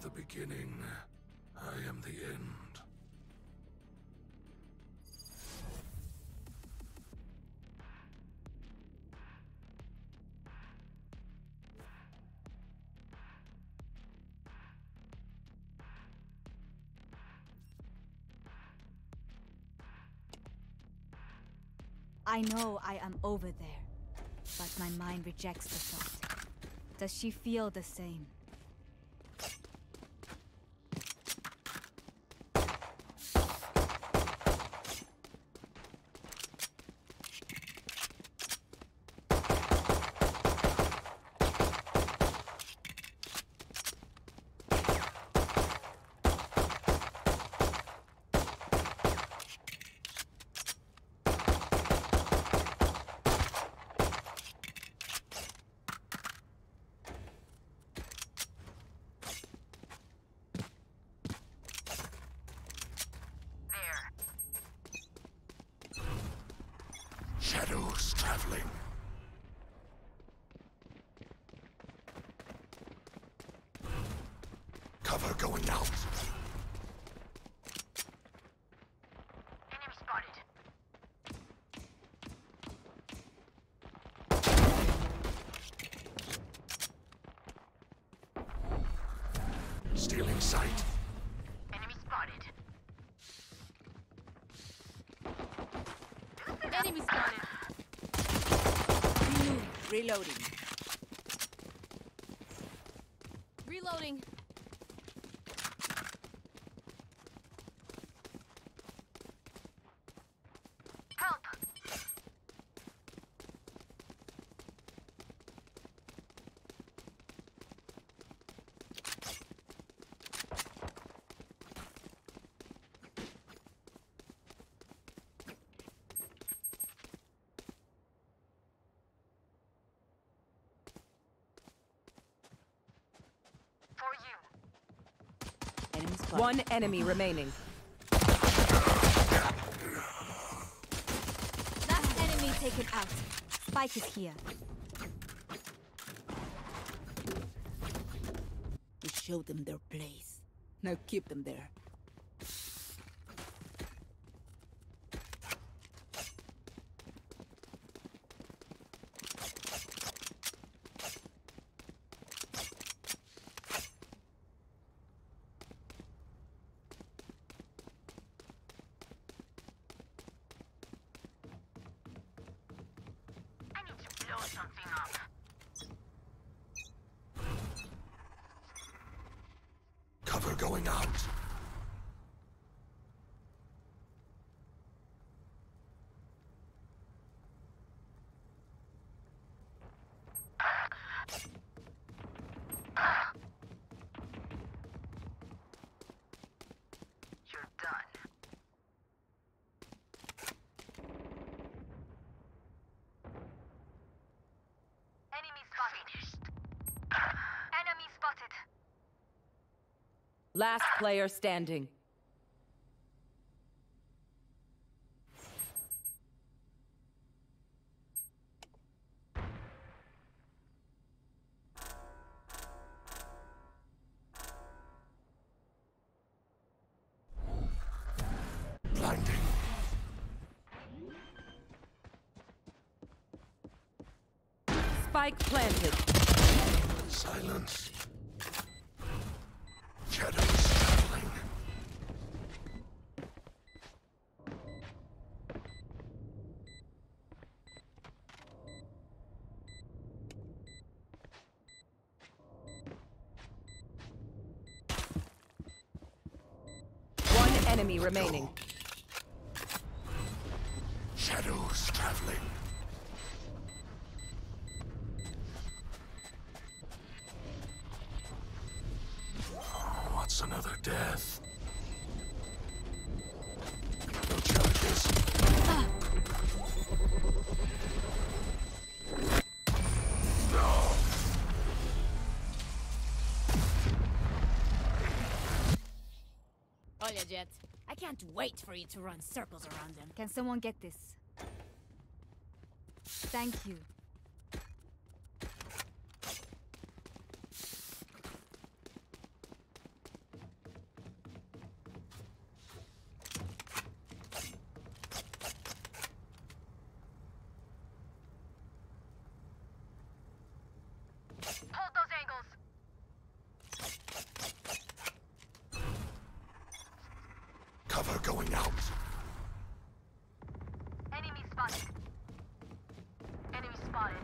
the beginning. I am the end. I know I am over there, but my mind rejects the thought. Does she feel the same? Shadows traveling. Cover going out. Enemy spotted. Stealing sight. Enemy spotted. Enemy spotted! Reloading. Reloading! Help! For you. Enemy spotted. One enemy remaining. Last enemy taken out. Spike is here. We showed them their place. Now keep them there. I need to blow something up. Cover going out. You're done. Enemy spotted. Enemy spotted. Last player standing. Blinding. Spike planted. Silence. Shadows traveling. One enemy remaining. Shadows traveling. What's another death? No charges. No. Olha, Jet. I can't wait for you to run circles around them. Can someone get this? Thank you. Cover going out. Enemy spotted. Enemy spotted.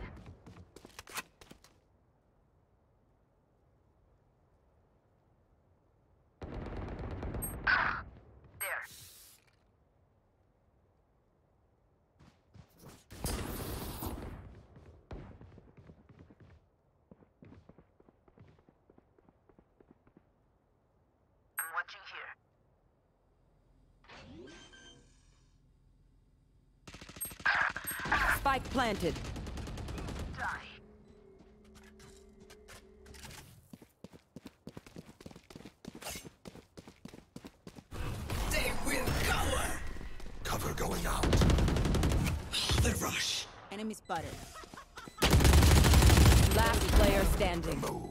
There. I'm watching here. Spike planted. Die. They will cover. Cover going out. The rush. Enemy spotted. Last player standing. Move.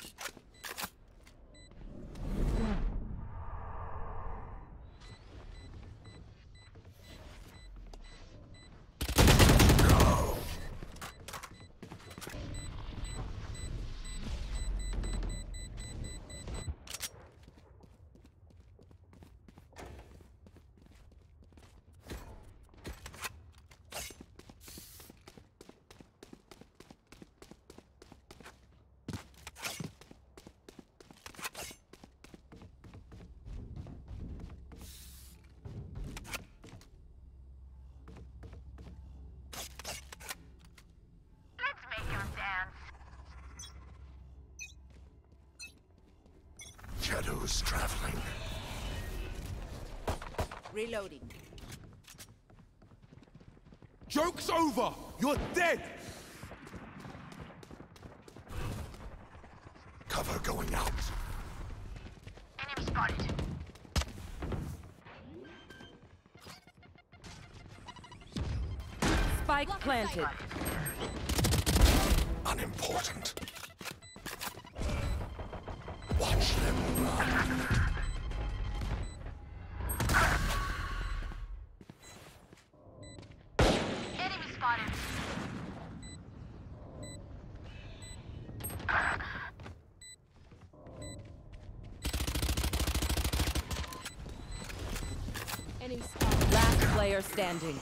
Let's make him dance. Shadows traveling. Reloading. Joke's over! You're dead! Cover going out. Enemy spotted. Spike planted. Unimportant. Watch them run. Enemy spotted. Enemy spotted. Last player standing.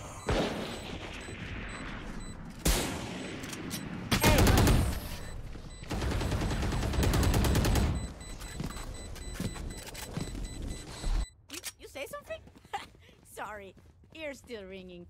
You say something? Sorry. Ear's still ringing.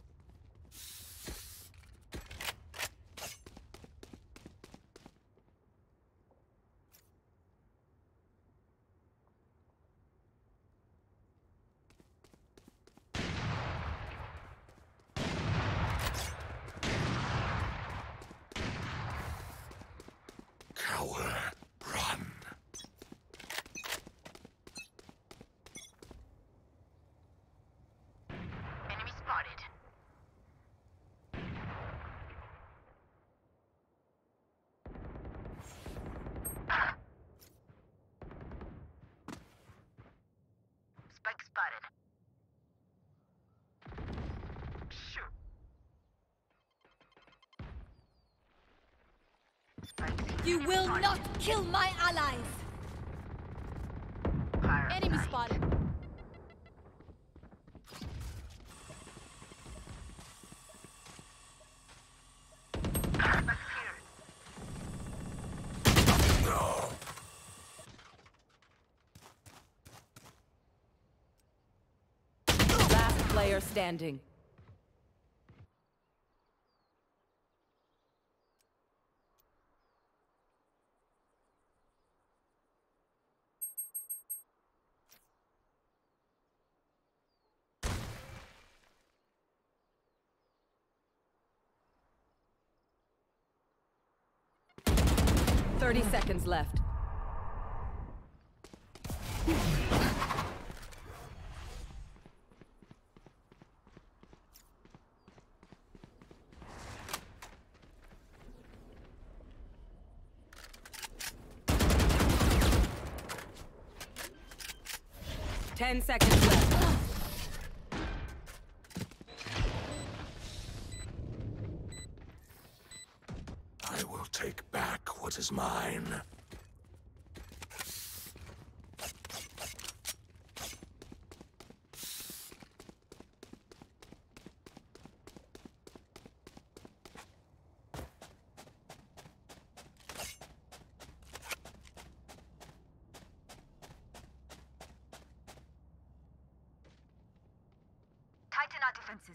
Cower. Run. Enemy spotted. Spike spotted. Shoot. Spike You will not kill my allies! fire. Enemy spotted. Back here. No. Last player standing. Thirty seconds left. Ten seconds left. I will take back what is mine. our defenses.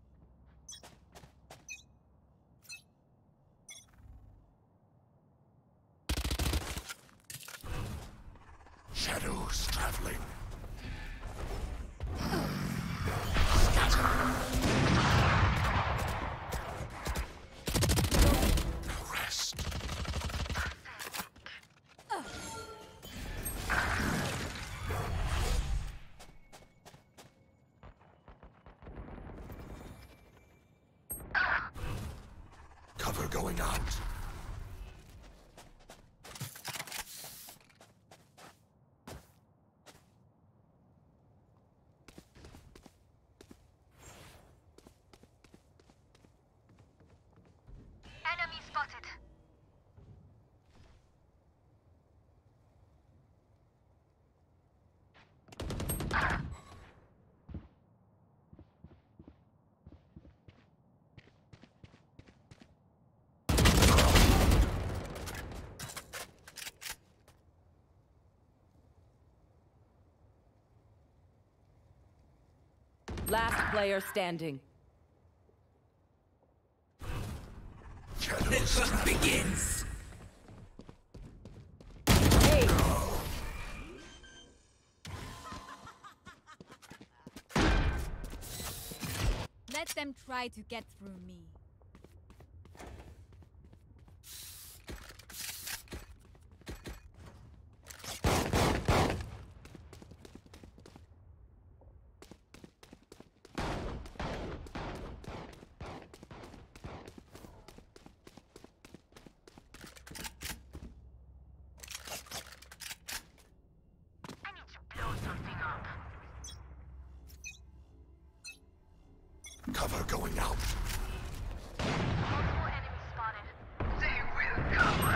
Shadows traveling. No rest. Cover going out. Enemy spotted. Last player standing. Shadows traveling. Begins. Hey! Let them try to get through me. I need to blow something up. Cover going out. Multiple enemies spotted. They will cover.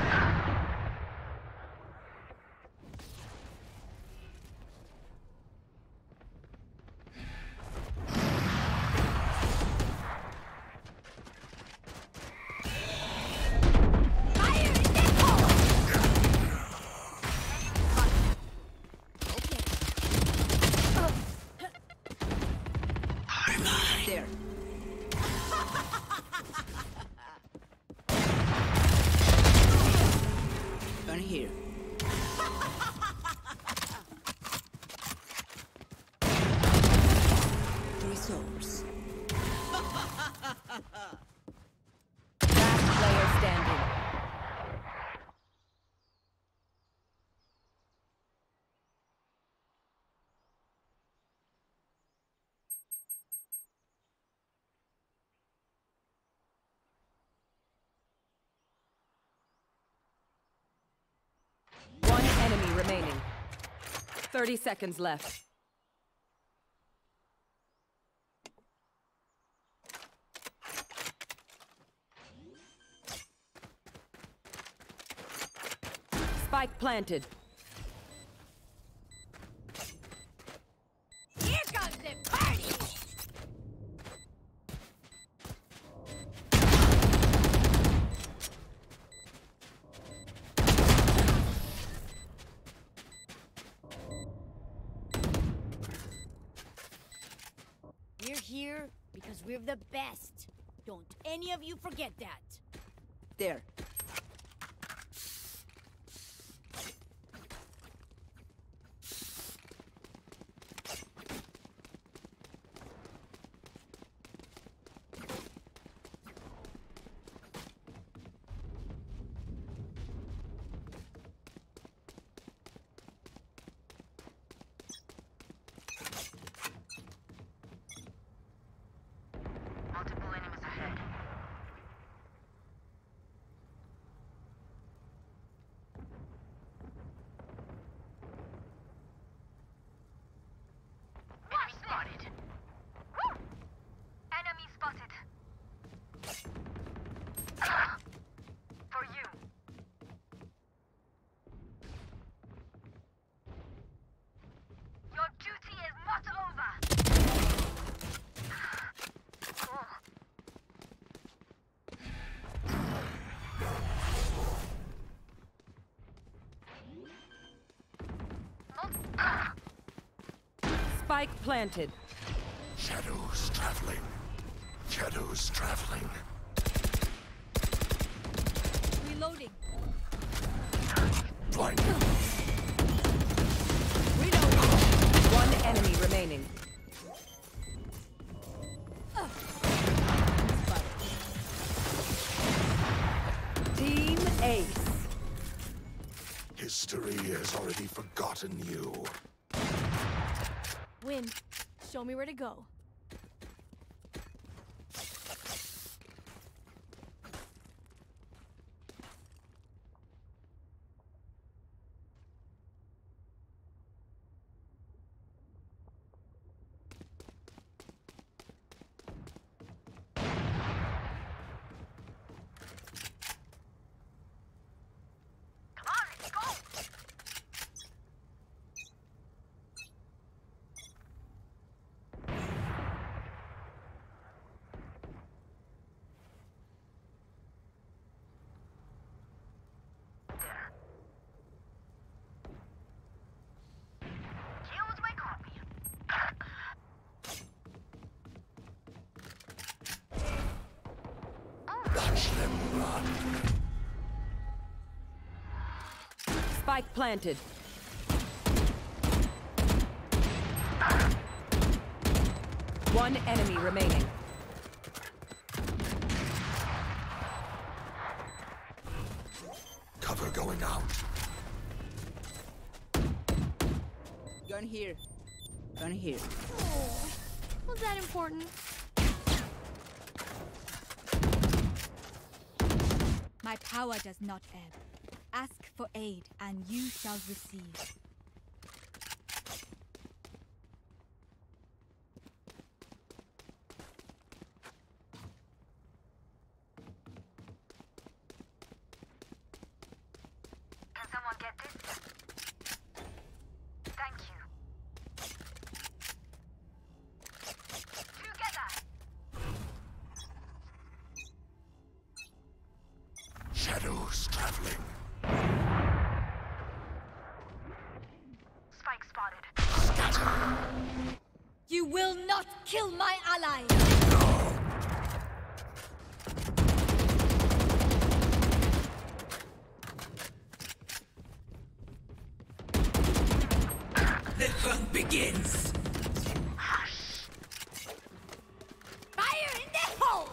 There. Gun here. Resource. Last player standing. One enemy remaining. 30 seconds left. Spike planted. Here comes the party! We're here because we're the best. Don't any of you forget that. There. Multiple enemies ahead. Enemy spotted. Woo! Enemy spotted. For you. Your duty is not over. Oh. Spike planted. Shadows traveling. Shadows traveling. Reloading. Blinding. One enemy remaining. Team Ace. History has already forgotten you. Win. Show me where to go. Come on, let's go! Here's my copy. Watch them run. Spike planted. One enemy remaining. Cover going out. Gun here. Gun here. Was that important? My power does not ebb. Ask for aid, and you shall receive. Can someone get this? Thank you. Together! Shadows traveling. Spike spotted. Scatter. You will not kill my ally! The hunt begins. Fire in the hole!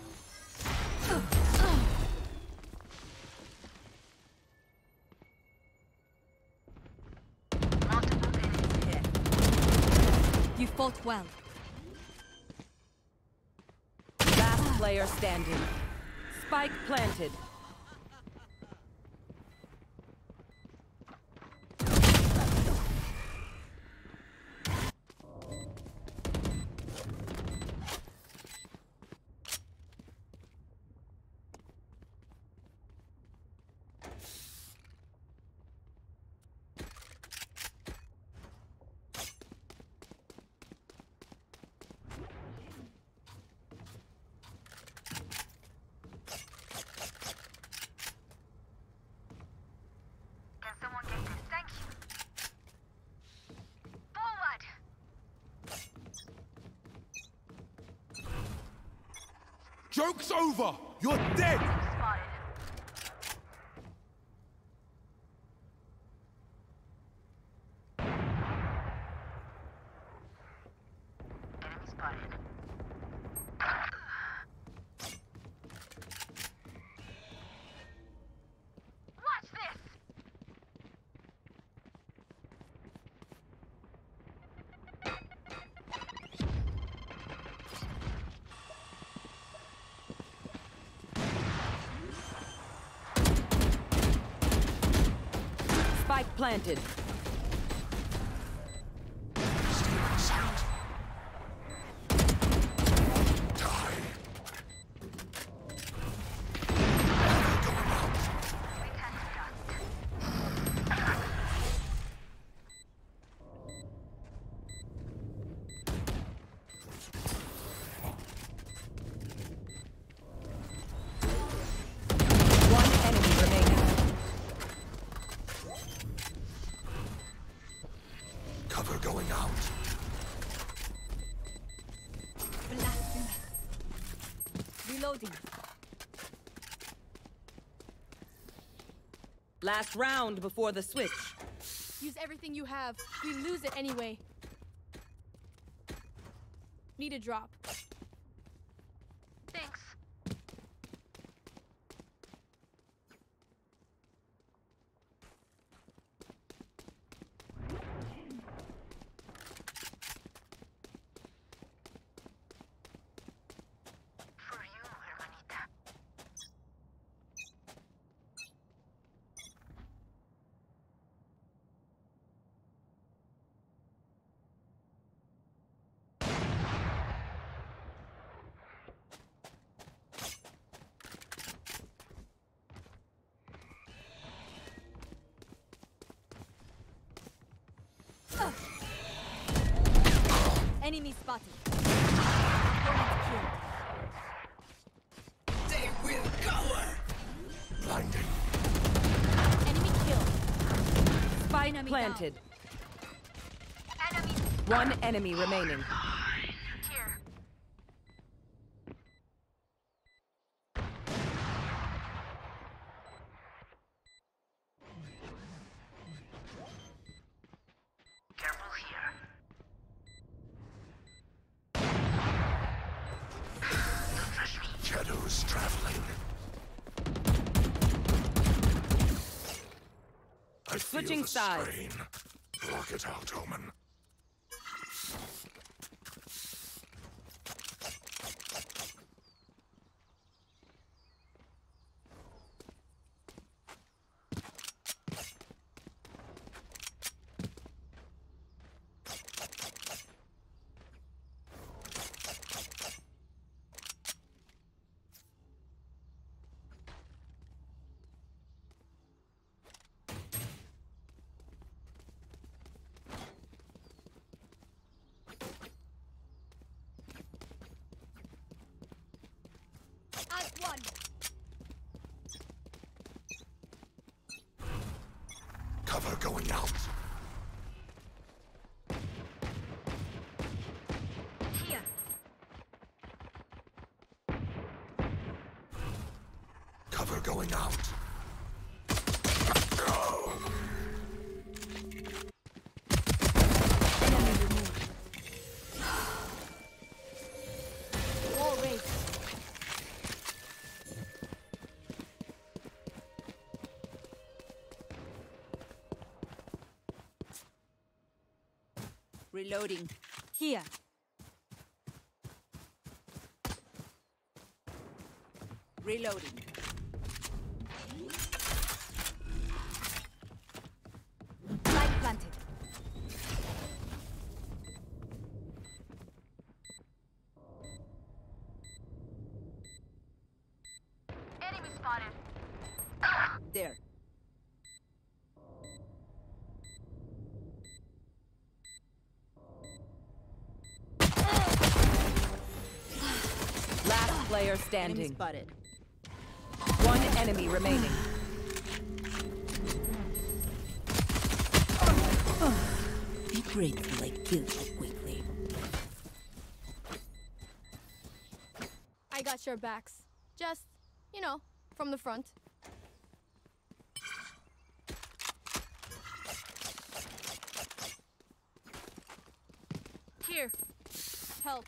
Multiple enemies here. You fought well. Last player standing. Spike planted. Can someone get this? Thank you. Forward! Joke's over! You're dead! Spotted. Enemy spotted. Watch this! Spike planted. Stealing sight. Die. Cover going out. Return to dust. One enemy remaining. Cover going out. Reloading. Last round before the switch. Use everything you have. We lose it anyway. Need a drop. Thanks. For you, hermanita. Enemy spotted. They will cower! Blinding. Enemy killed. Spike Enemy planted. Enemy One enemy remaining. here. Careful here. Shadows traveling. I feel Switching the sides. strain. Block it out, Omen. As one. Cover going out. Here. Cover going out. Enemy removed. Wall raised. Reloading. Here. Reloading. Light planted. Enemy spotted. There. Last player Enemy standing. spotted. One enemy remaining. Be grateful I killed you quickly. I got your backs. Just, you know, from the front. Here. Help.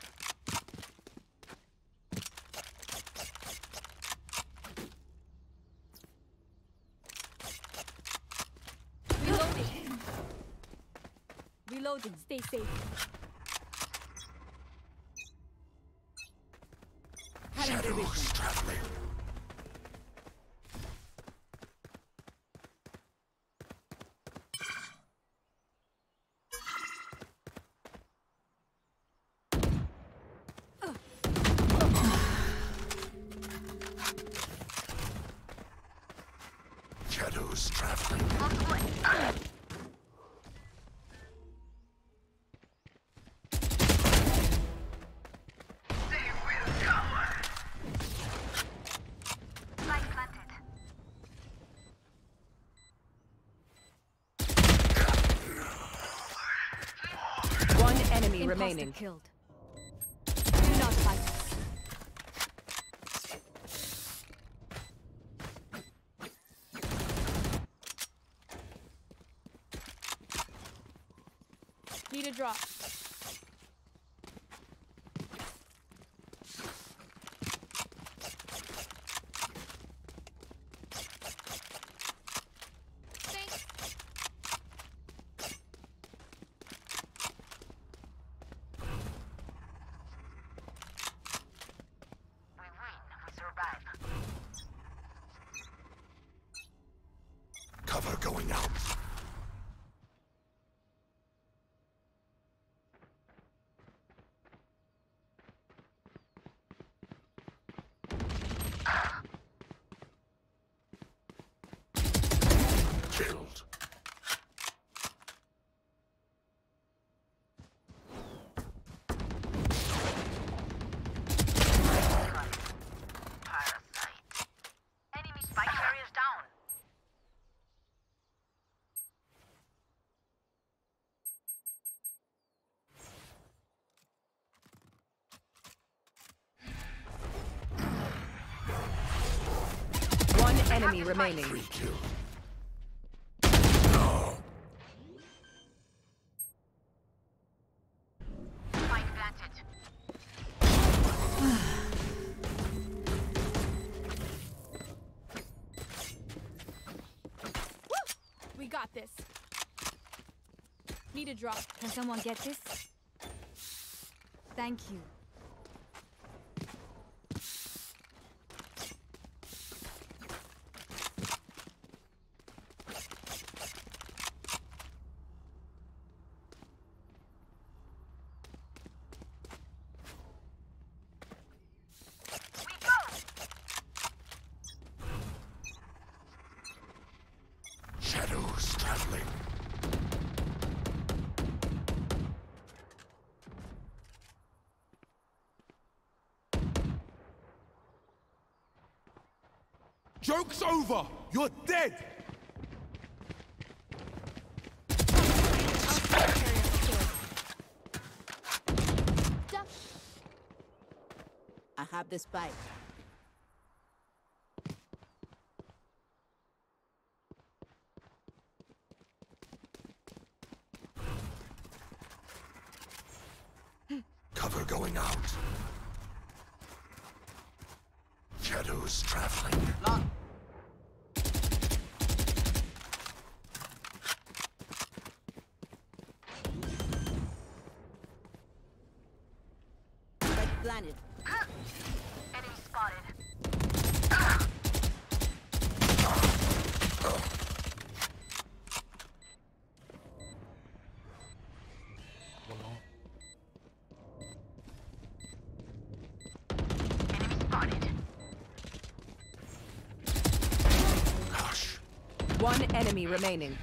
Reloading. Reloading. Stay safe. Shadows traveling. Shadows traveling. Light planted. One enemy Imposter remaining. killed. Do not fight us. Need a drop. Thanks. We win. We survive. Cover going out. Killed. Parasite. Enemy spike carriers down. One enemy remaining. 3 killed. Spike planted. We got this. Need a drop. Can someone get this? Thank you. We go. Shadows traveling. Joke's over! You're dead! Duck. I have the spike. Cover going out. Shadows traveling. Spike planted. Enemy spotted. Enemy spotted. Hush. One enemy remaining.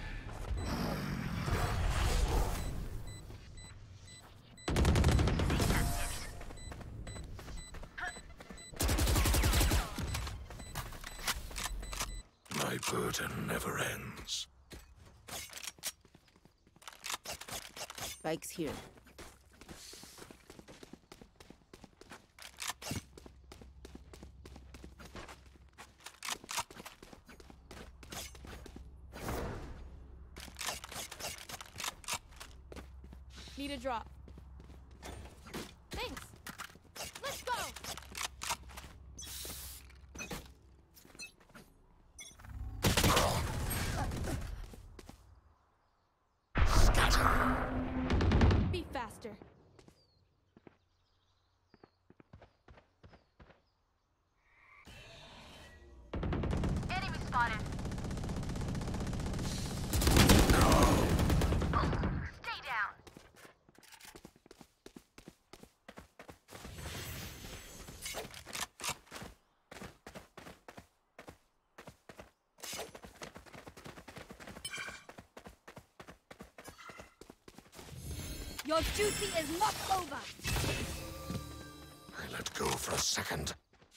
My burden never ends. Spike's here. Need a drop. Thanks. Let's go. Be faster. Enemy spotted. Stay down. Your duty is not over! I let go for a second.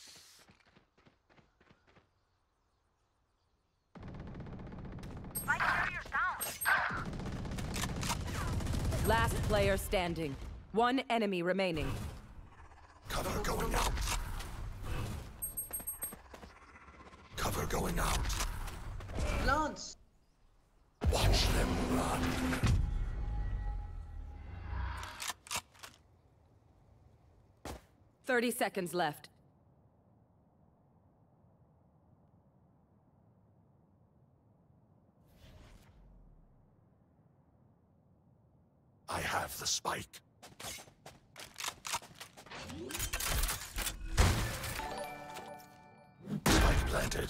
Spike carriers down. Last player standing. One enemy remaining. Cover going out. Cover going out. Lance! Watch them run. 30 seconds left. I have the spike. Spike planted.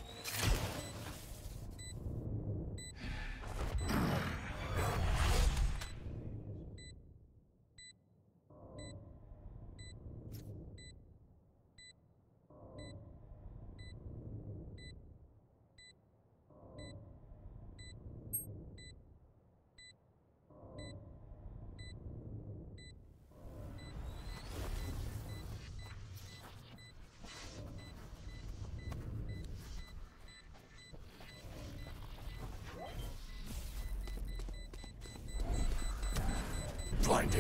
Blinding.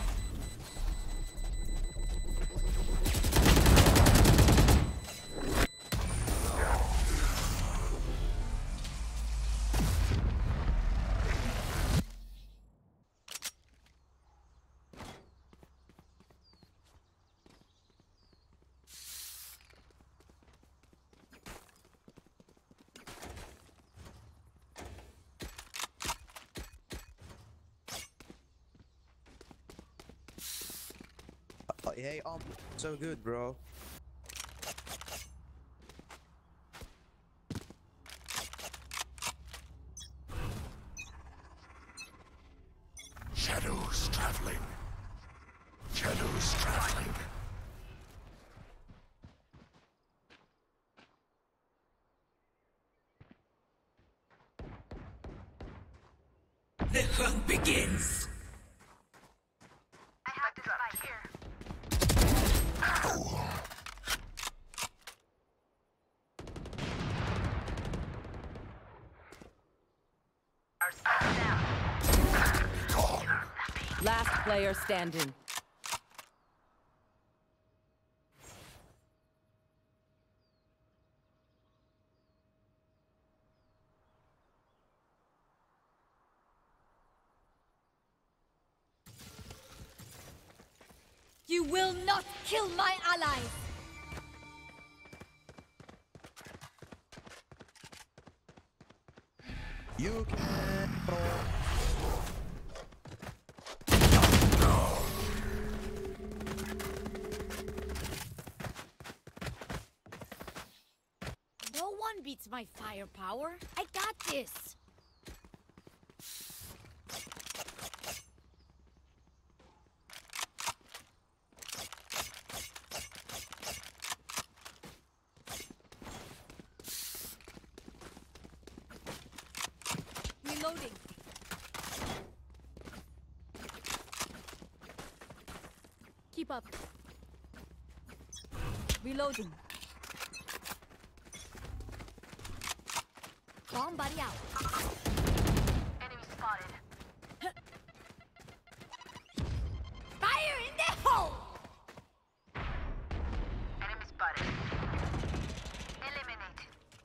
Hey, so good, bro. Shadows traveling. Shadows traveling. The hunt begins. I have the spike here. Our spike down. Gone. Last player standing. You will not kill my allies! You can. No one beats my firepower. I got this. Reloading. Keep up. Reloading. Bomb buddy out. Enemy spotted. Fire in the hole! Enemy spotted. Eliminated.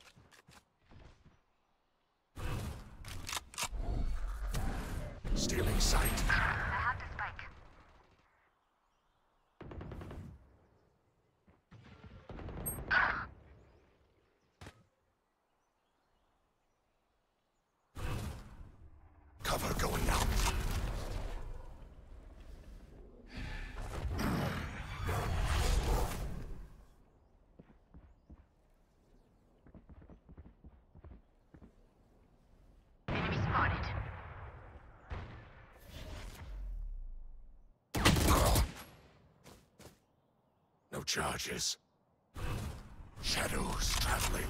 Stealing sight. I have the spike. Cover going out. Enemy spotted. No charges. Shadows traveling.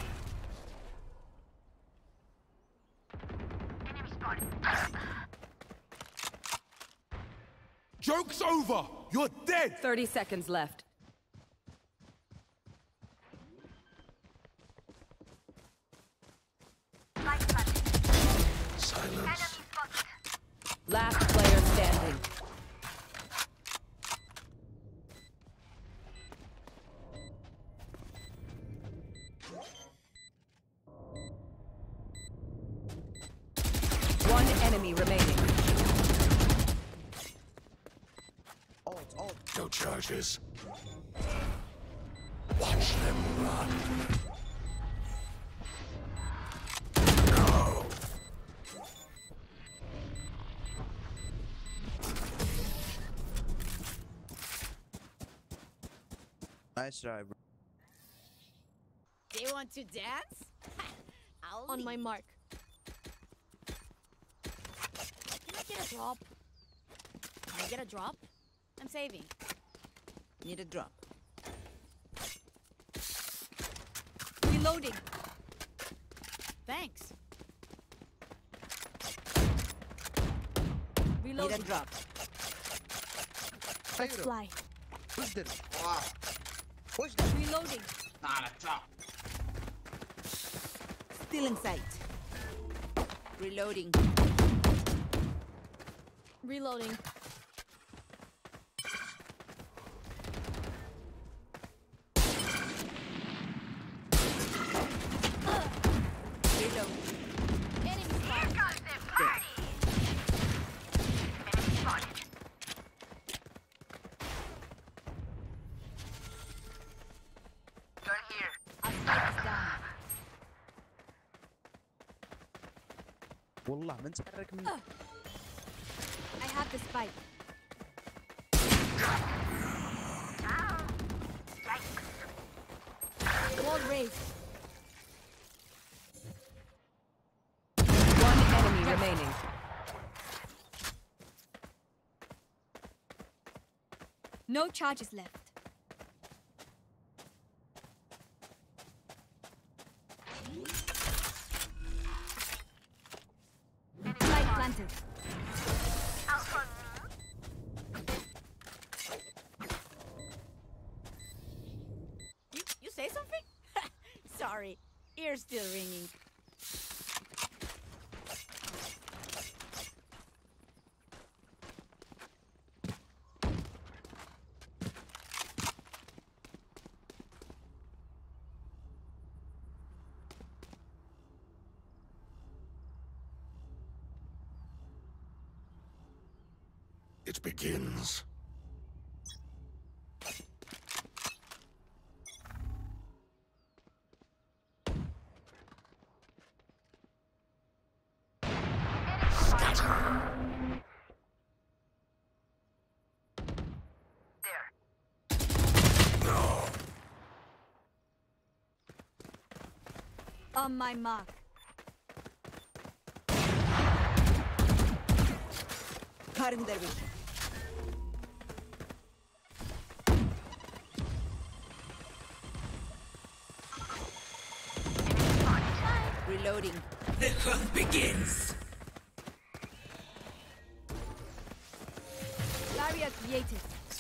Enemy spotted. Joke's over! You're dead! 30 seconds left. Spike planted. Silence. Enemy spotted. Last player standing. One enemy remaining. Alt. No charges. Watch them run. Nice try, bro. They want to dance? I'll On my lead. mark. Can I get a drop? Can I get a drop? I'm saving. Need a drop. Reloading. Thanks. Need a Reloading. drop. Let's fly. Push them. Wow. Push them. Reloading. Not a top. Still in sight. Reloading. Reloading. Reload. Enemy spotted. Comes the party! Enemy spotted. Gun here. Our spike is down. والله ما نتحرك من I have the spike. Wall raised. One enemy remaining. No charges left. Spike planted. Out on me. You say something? Sorry. Ear's still ringing. It begins. There. On my mark. Cutting their vision. Reloading. The hunt begins. Barrier created.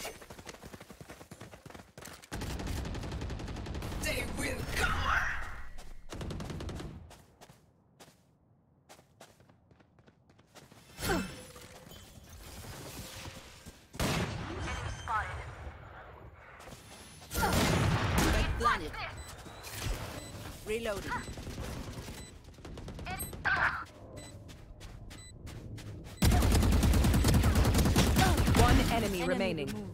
They will cower. Enemy spotted. Spike planted. Reloading. One enemy Enemy remaining. removed.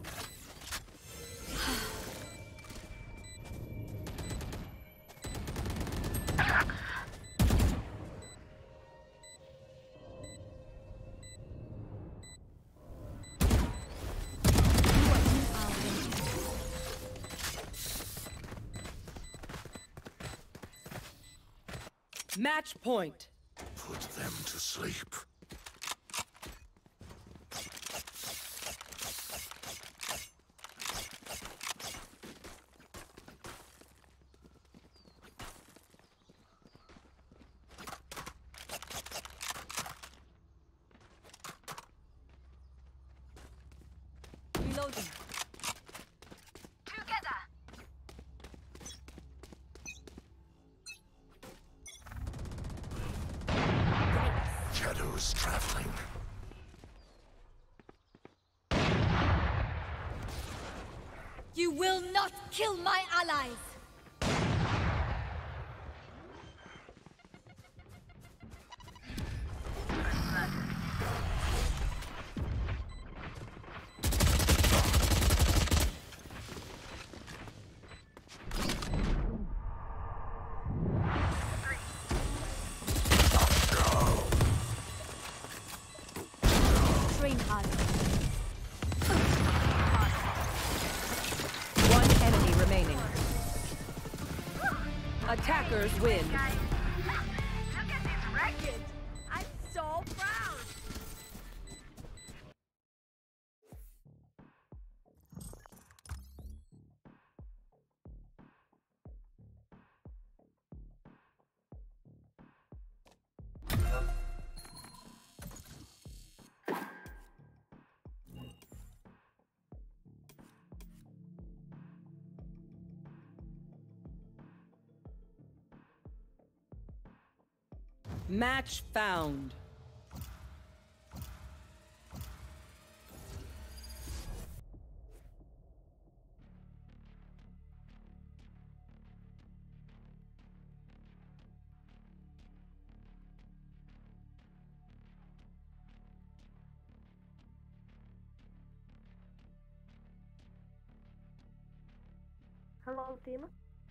Match point. Put them to sleep. Reloading. Together. Shadows traveling. You will not kill my allies! One enemy remaining. Attackers win. Guys, look at this record. I'm so proud. Match found. Hello, team.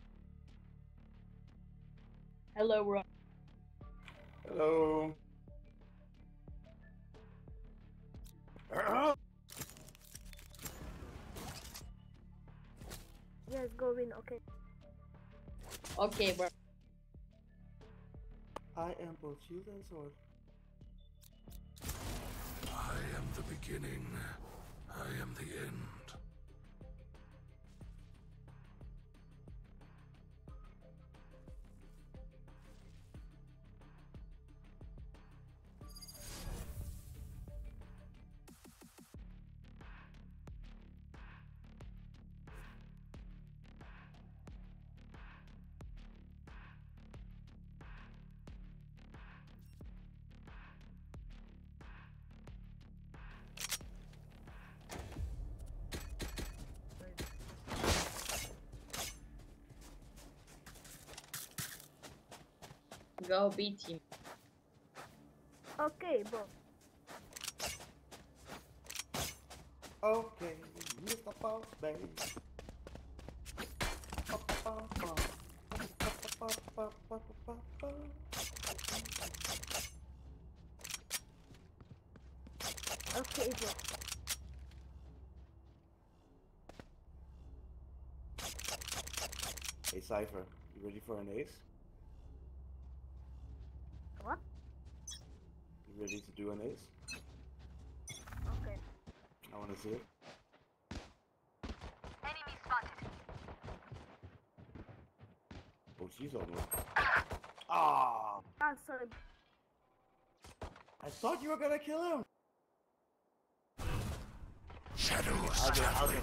Hello, Ron. Hello. Yes, go win. Okay. Okay, bro. I am both shield and sword. I am the beginning. I am the end. Go B team. Okay, bro. Okay, Mr. Boss Baby. Okay, bro. Hey Cypher, you ready for an ace? What? You ready to do an ace? Okay. I wanna see it. Enemy spotted. Oh, she's almost. Ah! Ah, sorry. I thought you were gonna kill him! Shadows I'll traveling.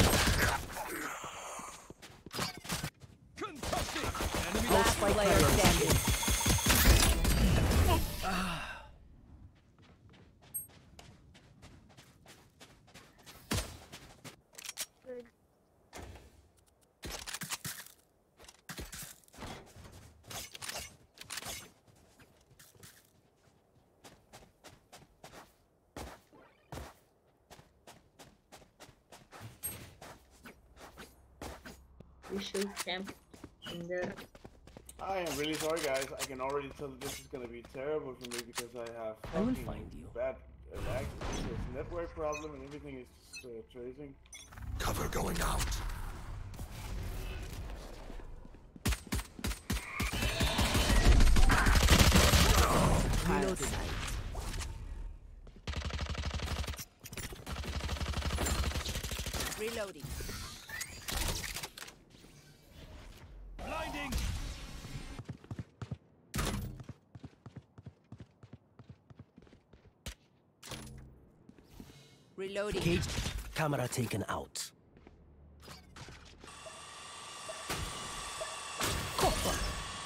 Last player standing. Good. We should camp in there. I am really sorry, guys. I can already tell that this is gonna be terrible for me because I have I will fucking find you. bad lag. There's a network problem and everything is just tracing. Cover going out. Reloading. Reloading. Blinding! Reloading. Cage camera taken out. Copper.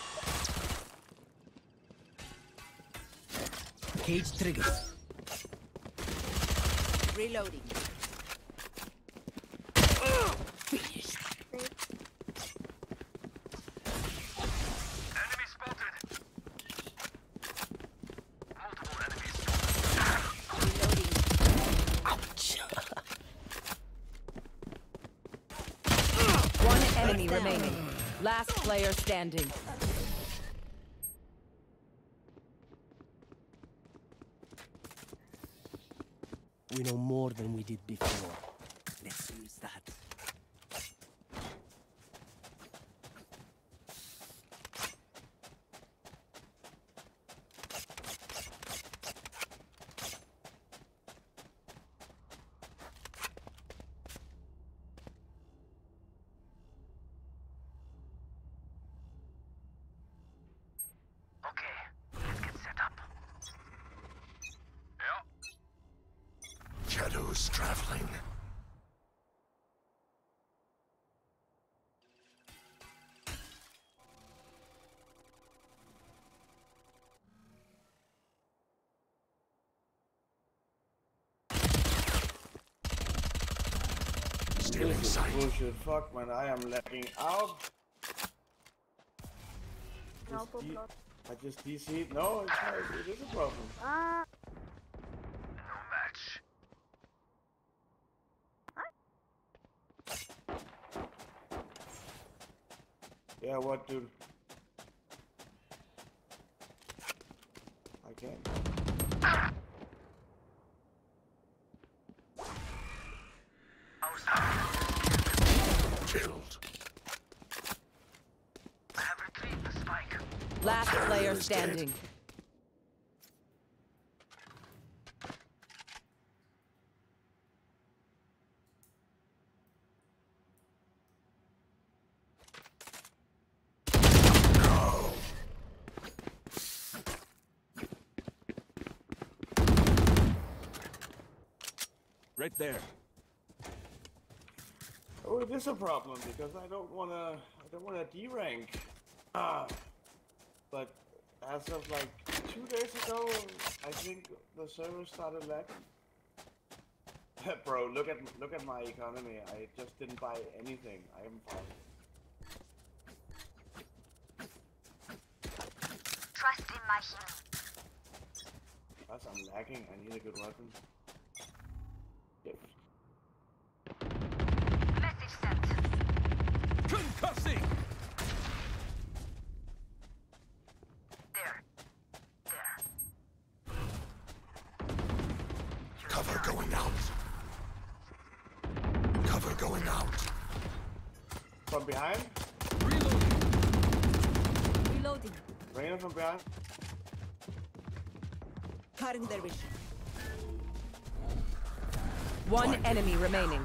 Cage triggered. Reloading. Finished. Enemy spotted. Multiple enemies. Reloading. Ouch. One enemy remaining. Last player standing. We We know more than we did before. Let's use that. Shadows traveling. Stealing This is sight. bullshit. Fuck, man, I am lagging out. I just DC'd. No, it's not. It is a problem. No match. Yeah, what, dude? I can't. Killed. Last Carrier player is dead. standing. Right there. Oh, it is a problem because I don't wanna D-rank. But as of like 2 days ago, I think the server started lagging. Bro, look at my economy. I just didn't buy anything. I am fine. Trust in my healing. Plus, I'm lagging. I need a good weapon. Yep. Message sent. Concussing. There. Cover going out. Cover going out. From behind? Reloading. Raina from behind? Cutting their vision. One enemy remaining.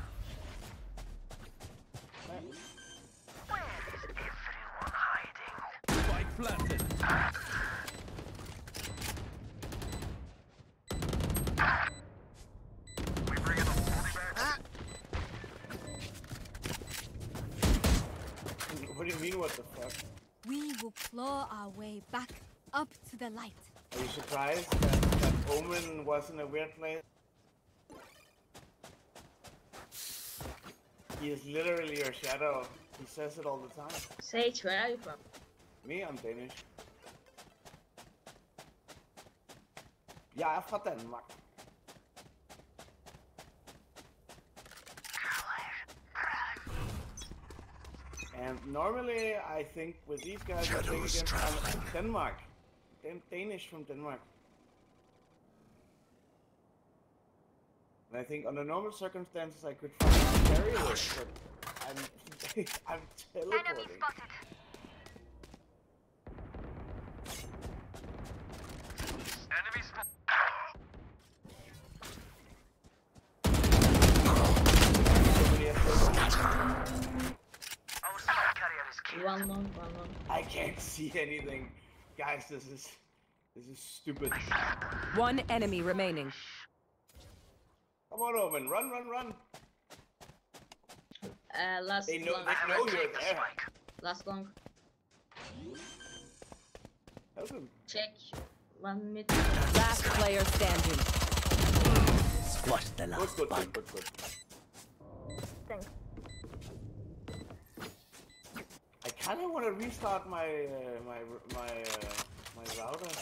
Spike planted. What do you mean, what the fuck? We will claw our way back up to the light. Are you surprised that Omen was in a weird place? He is literally your shadow. He says it all the time. Sage, where are you from? Me, I'm Danish. Jeg er fra Danmark. And normally, I think with these guys, I think Shadows against traveling. Denmark. Danish from Denmark. And I think under normal circumstances, I could find barriers, but I'm I'm Enemy teleporting. spotted. Enemy spotted. Somebody has Our spike carrier is killed. One long. I can't see anything. Guys, this is stupid. One enemy remaining. Come on, Omen, run. Last They know long. you're there. Last long. Help him. Check. 1 mid. Last player standing. Squash the last Good. spike. Thanks. I kind of want to restart my my router. My router.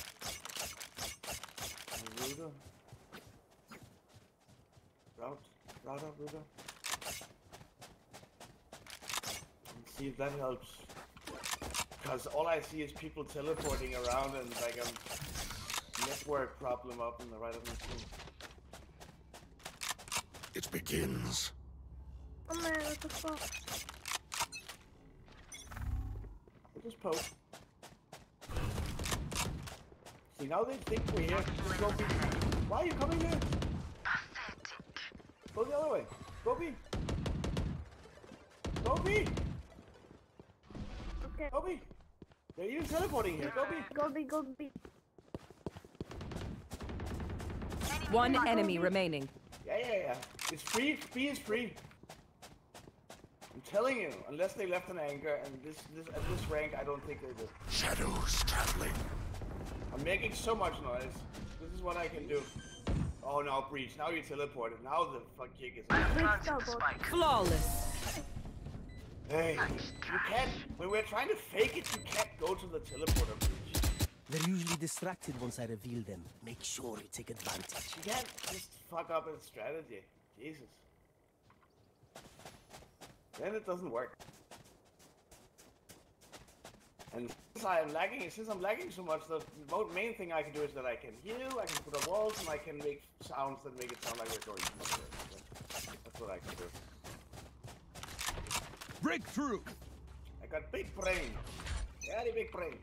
Router. And see if that helps. Because all I see is people teleporting around and like a network problem up in the right of my screen. It begins. Oh man, what the fuck? We'll just poke. See, now they think we're here. Just go B. Why are you coming here? Go the other way. Go B. Go B. Okay. Go B. They're even teleporting here. Go B. Go B, go B. One enemy remaining. Yeah. It's free. B is free. I'm telling you, unless they left an anchor, and this at this rank, I don't think they did. Shadows traveling. I'm making so much noise. This is what I can do. Oh no, breach. Now you teleported. Now the fuck kick is on. Flawless. Hey, you can't. When we're trying to fake it, you can't go to the teleporter breach. They're usually distracted once I reveal them. Make sure you take advantage. You can't just fuck up a strategy. Jesus. Then it doesn't work. And since I'm lagging so much, the main thing I can do is that I can heal, I can put up walls, and I can make sounds that make it sound like we're going somewhere. That's what I can do. Breakthrough! I got big brain. Very big brain.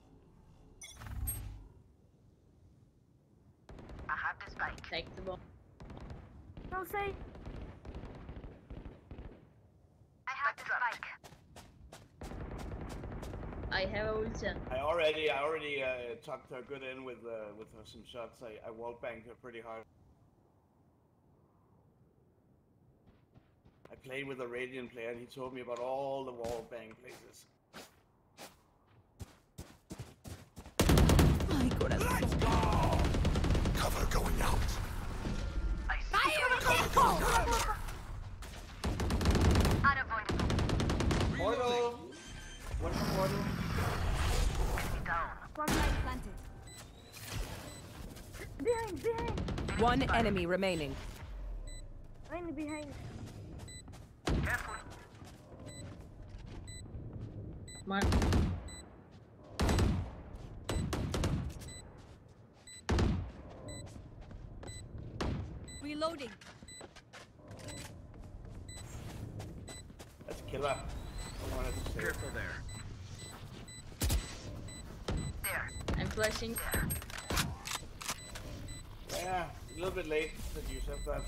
I have the spike. Take the bomb. Don't say. I have the spike. I have a ulti. I already tucked her good in with some shots. I wall banged her pretty hard. I played with a Radiant player and he told me about all the wall bang places. Let's go! Cover going out. Unavoidable. Portal! One for portal. Spotlight planted. Behind. One enemy remaining. Behind. Careful. Mark. Reloading. That's killer. I wanted to say careful there. I'm flashing. Yeah, a little bit late that you said that.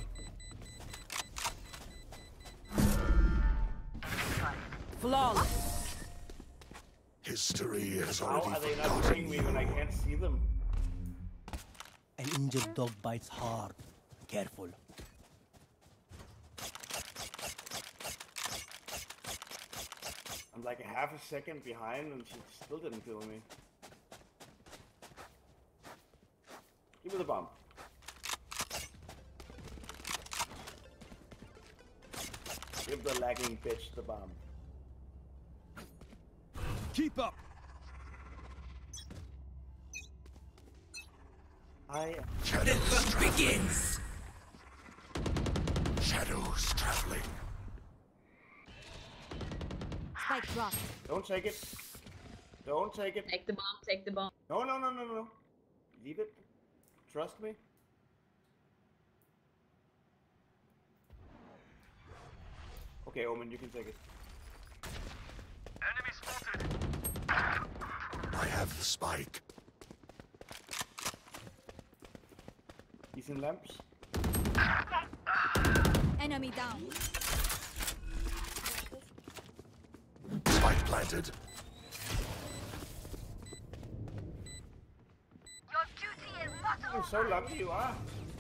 Flawless. History has How already are they not forgotten seeing me when I can't see them? An injured dog bites hard. Careful. I'm like a half a second behind and she still didn't kill me. Give me the bomb. Give the lagging bitch the bomb. Keep up! Shadows begins. Shadows traveling. Spike dropped. Don't take it. Don't take it. Take the bomb, take the bomb. No. Leave it. Trust me. Okay, Omen, you can take it. Enemy spotted. I have the spike. He's in lamps. Enemy down. Spike planted. Your duty is not You're over. so lucky you are.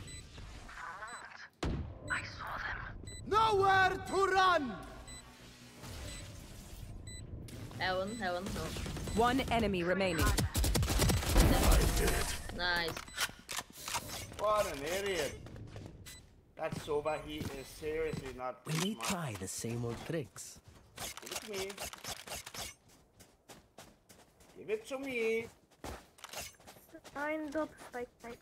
I saw them. Nowhere to run! Heaven. No. One enemy remaining. I did. Nice. What an idiot. That Sova, he is seriously not Will they smart. try the same old tricks? Give it to me. Give it to me. Signed up spike type.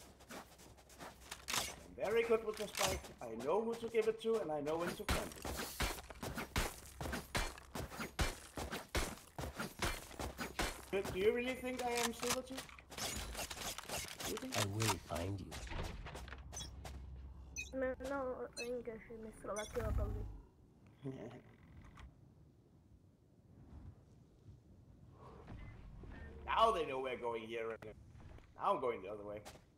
I'm very good with the spike. I know who to give it to and I know when to plant it. Do you really think I am Silver Tooth? I will find you. Não, English, misro la quiero hablar. Now they know we're going here. Now I'm going the other way.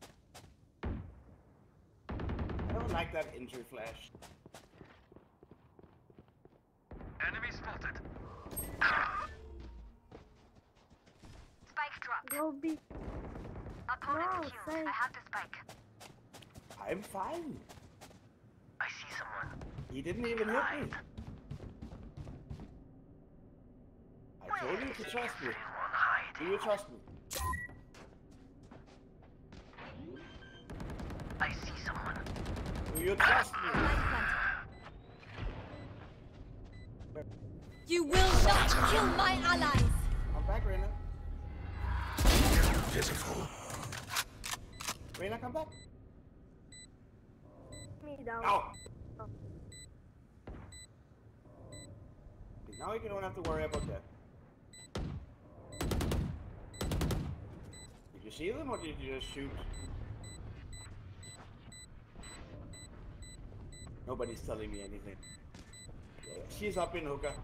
I don't like that entry flash. Enemy spotted. Spike drop. Go B. Opponent No, defused. thanks. I have the spike. I'm fine. I see someone. He didn't even hit me. I told you to trust me. Do you trust me? I see someone. Do you trust me? You will not kill my allies! I'm back, Reyna. Pitiful. Reyna, come back. Me down. Ow! Now you don't have to worry about that. Did you see them or did you just shoot? Nobody's telling me anything. She's up in hookah.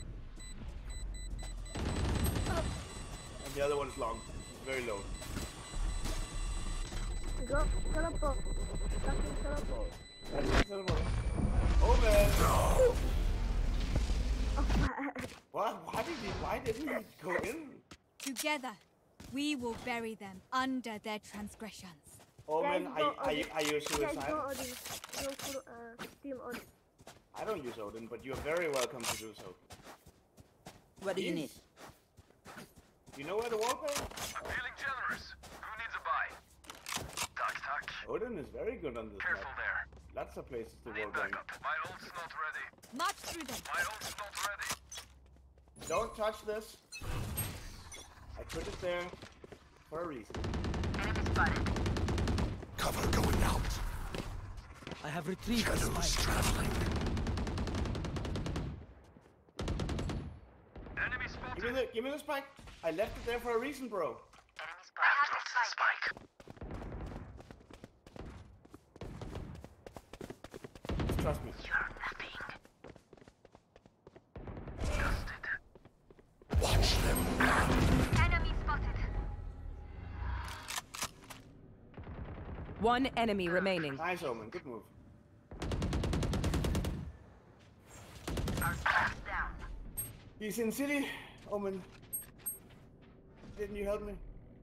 And the other one's long. She's very low. Go, teleport. Fucking teleport. Oh man! No! What? Why didn't he go in? Together, we will bury them under their transgressions. Oh man, Guys, go are you Guys, suicide? go Odin. Go for Team Odin. I don't use Odin, but you're very welcome to do so. What do you need? You know where the wall is? I'm feeling generous. Who needs a buy? Tack. Odin is very good on this Careful map. there. Lots of places to Need wall bang. backup. My ult's not ready. March through them. My ult's not ready. Don't touch this. I put it there for a reason. Enemy spotted. Cover going out. I have retrieved the Shadows spike. traveling. Enemy spotted. Give me the spike. I left it there for a reason, bro. Enemy spotted. I have the spike. Trust me. You're nothing. Dusted. Watch them run. Enemy spotted. One enemy remaining. Nice, Omen. Good move. Our spike's down. He's in city, Omen. Didn't you help me?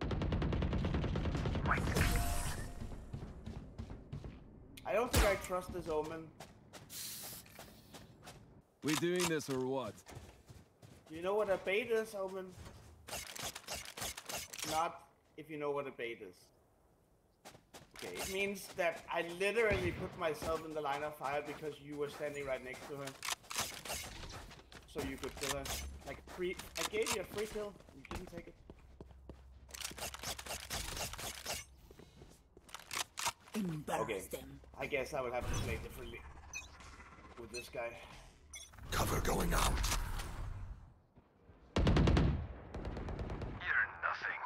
Quite the I don't think I trust this Omen. We doing this or what? Do you know what a bait is, Omen? Not if you know what a bait is. Okay, it means that I literally put myself in the line of fire because you were standing right next to her. So you could kill her. Like free, I gave you a free kill, you didn't take it. Embarrass them. I guess I will have to play differently with this guy. Cover going out. You're nothing.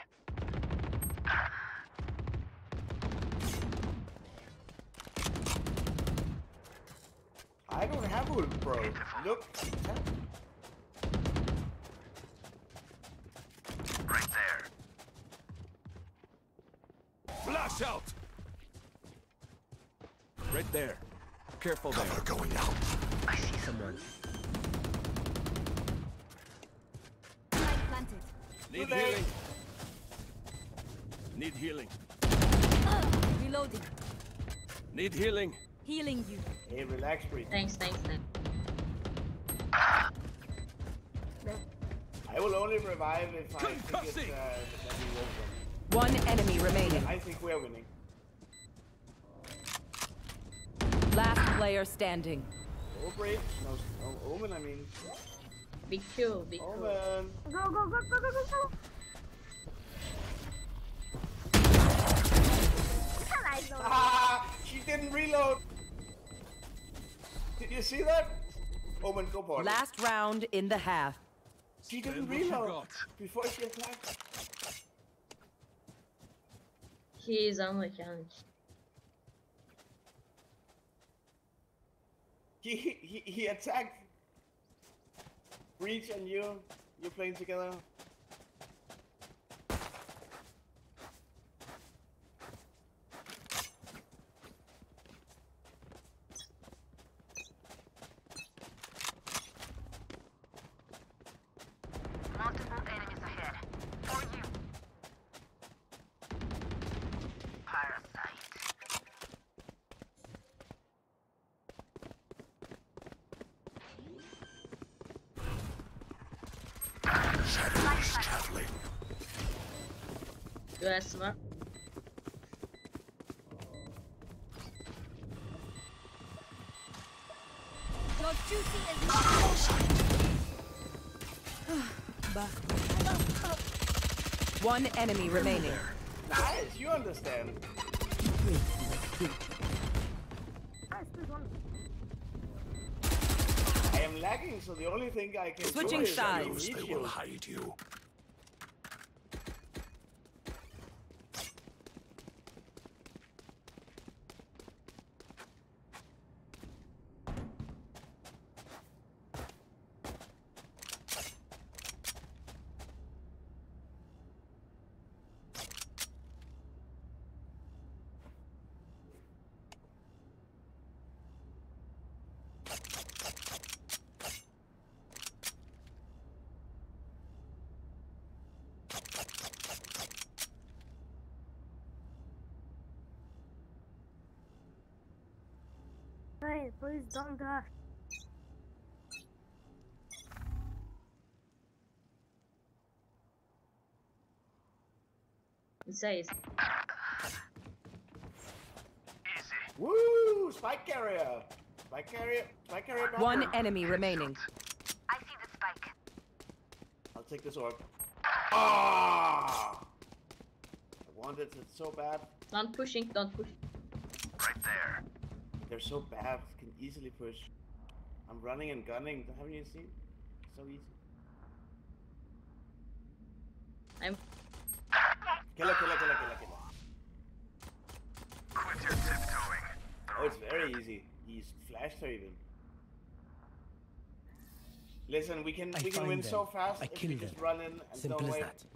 I don't have ult, bro. Look. Right there. Flash out! Right there. Careful there. Cover going out. I see someone. Light planted. Need healing. Need healing. Reloading. Need healing. Healing you. Hey, relax, breathe. Thanks. I will only revive if I think it's, that we won't One win. enemy remaining. I think we're winning. Last player standing. Oh, breathe. No, Omen, I mean. Big kill. Omen. Go, go, go, go, go, go, go. Ah, she didn't reload. Did you see that? Omen, go for it. Last round in the half. She didn't Spend what you reload got. before she attacked. He is unlucky. He attacked Breach and you're playing together. Multiple enemies ahead. For you. Parasite. Shadows traveling. US var. Your duty is Back. One enemy remaining. Nice, you understand. I am lagging, so the only thing I can Switching do is sides. reach They you. will hide you. Hey, please don't die. It says. Woo! Spike carrier! Spike carrier back One up. enemy remaining. I see the spike. I'll take this orb. Ah! I wanted it so bad. Don't pushing, don't push. Right there. They're so bad, can easily push. I'm running and gunning, haven't you seen? So easy. I'm Killer. Quit your tiptoeing. Oh, it's very easy. He's flashed her even. Listen, we can I win find so them. fast I if kill we just them. run in and Simple don't as wait. that.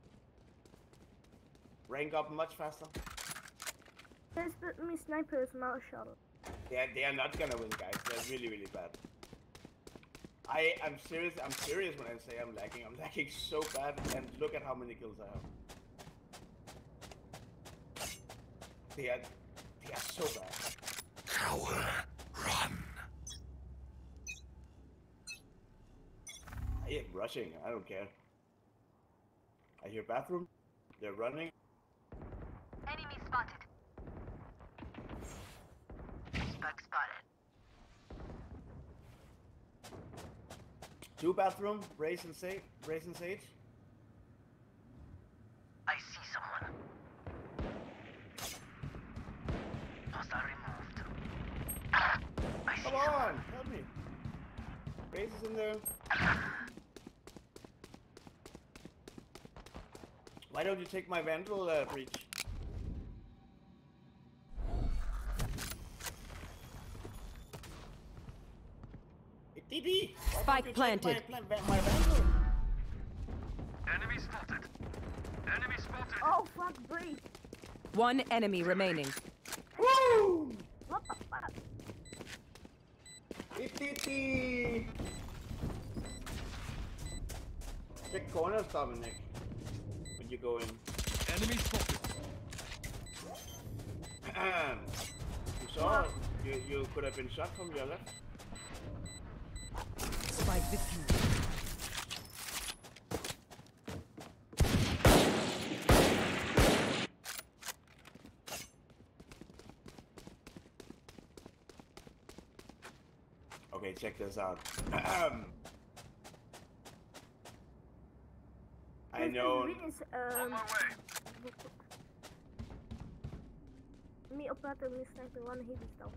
Rank up much faster. There's me snipers, not a shuttle. They are not gonna win, guys. They're really bad. I'm serious when I say I'm lagging. I'm lagging so bad, and look at how many kills I have. They are so bad. Cower. Run. I am rushing. I don't care. I hear bathroom. They're running. Enemy spotted. Spike spotted. 2 bathroom. Brace and Sage. I see someone. Hostile removed. I see Come on, help me. Brace is in there. Why don't you take my Vandal breach? Hey, DD! Spike planted. My Vandal? Enemy spotted. Enemy spotted. Oh fuck, breathe. One enemy remaining. Woo! What the fuck? DD! Check corners, Dominic. When you go in. Enemy spotted. You saw? You could have been shot from your left. Spike defused. Okay, check this out. I know. Me operator me sniper one hit stop.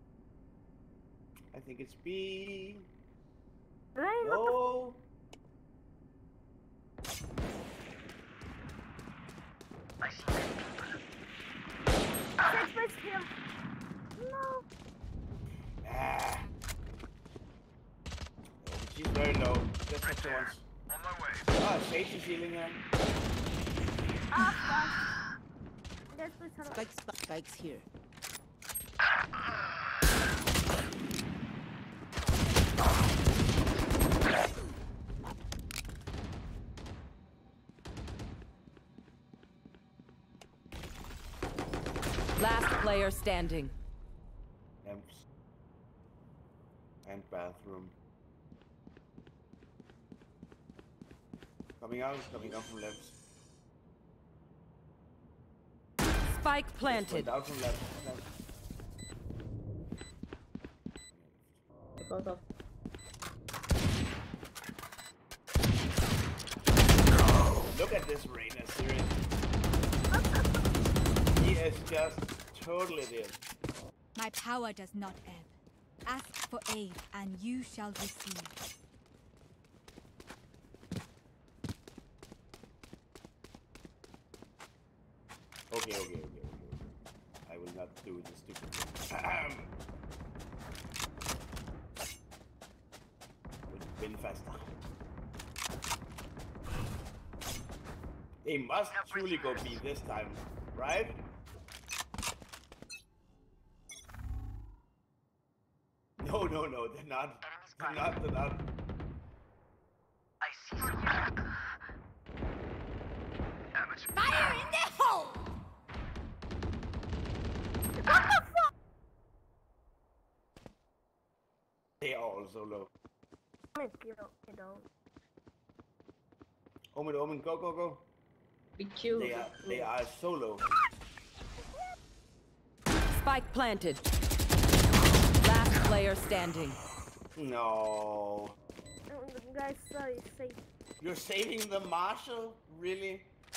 I think it's B. Rain, No. just have to once. Oh, Sage is healing him. Spike's here. Last player standing. Lamps. And bathroom. Coming out from left. Spike planted. Out from left. Because of Look at this Reyna, seriously. He is just totally dead. My power does not ebb. Ask for aid, and you shall receive. Okay. I will not do this stupid thing. Win faster. They must truly go B this time, right? No, they're not. They're not. I see someone. Fire in the hole! What the fuck? They are all so low. You don't. Omen, go. be chill. They are so low. Spike planted. Last player standing. No. Guys, sorry, safe. You're saving the Marshal? Really?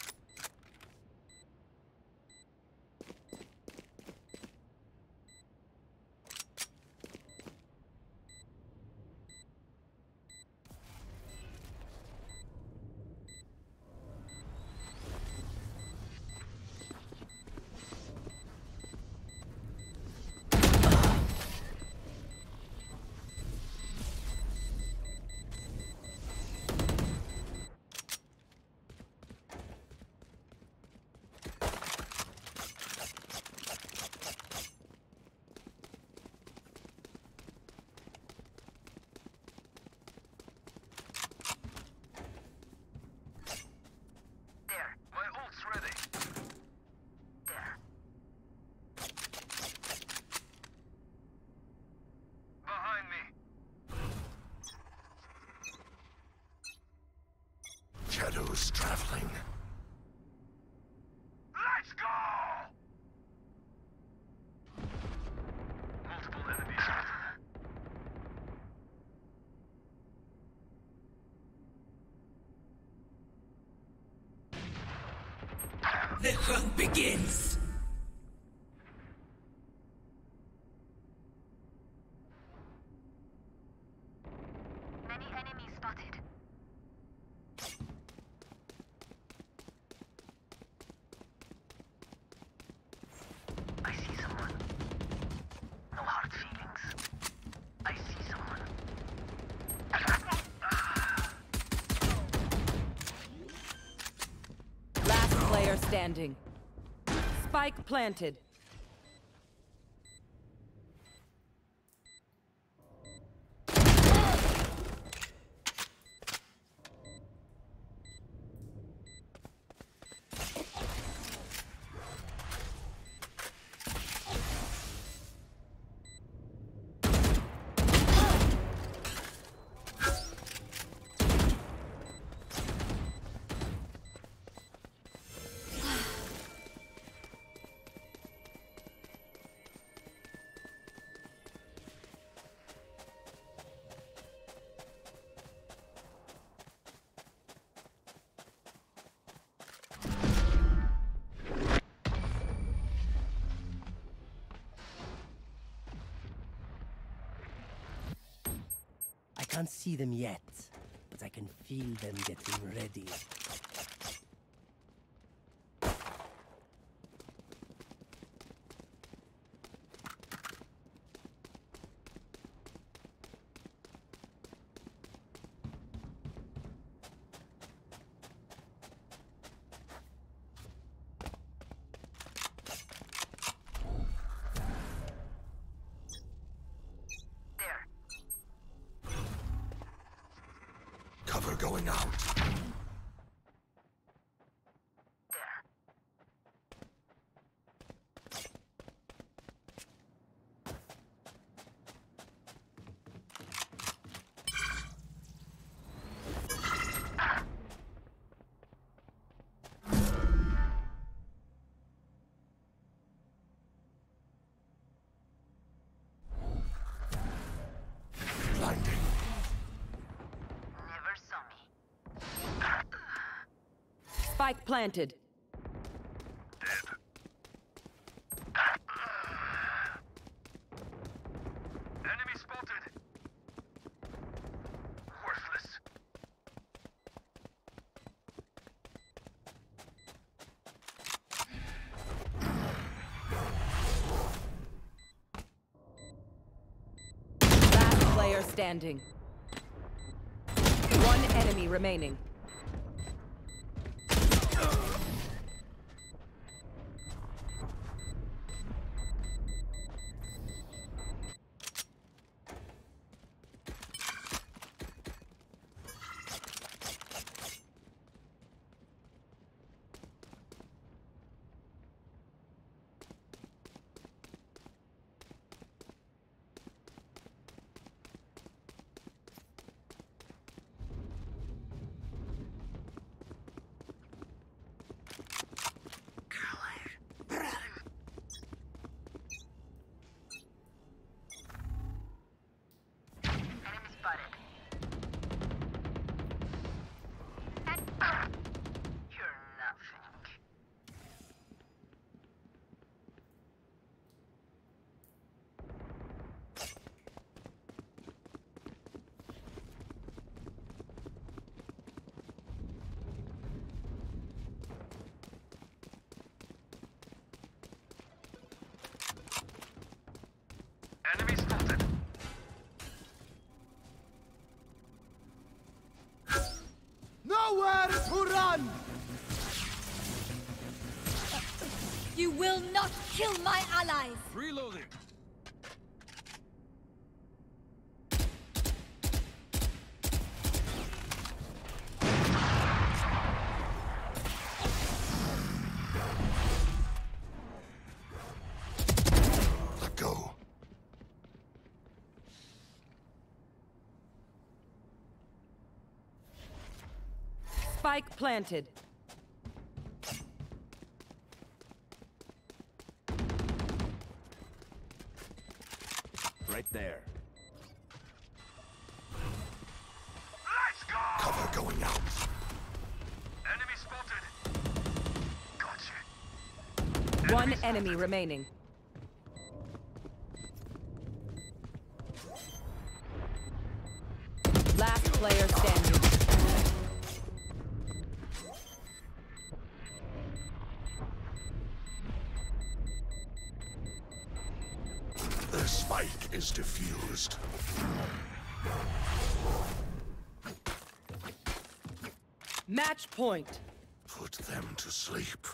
Shadows traveling. Let's go! Multiple enemies spotted. The hunt begins. Many enemies spotted. I see someone. No hard feelings. I see someone. Last player standing. Spike planted. I can't see them yet, but I can feel them getting ready. Cover going out. Blinding. Never saw me. Spike planted. Enemy spotted. Worthless. Last player standing. One enemy remaining. Enemy spotted. You're nothing. Enemy spotted. Nowhere to run! You will not kill my allies! Reloading. Let go. Spike planted. Right there. Let's go. Cover going out. Enemy spotted. Gotcha. One enemy remaining. Last player standing. The spike is diffused. Match point. Put them to sleep.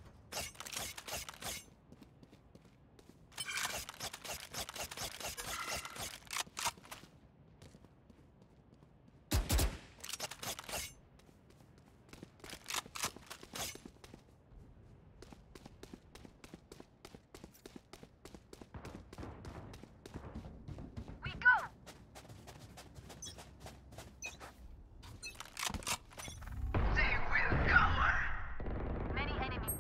We go. They will cover. Many enemy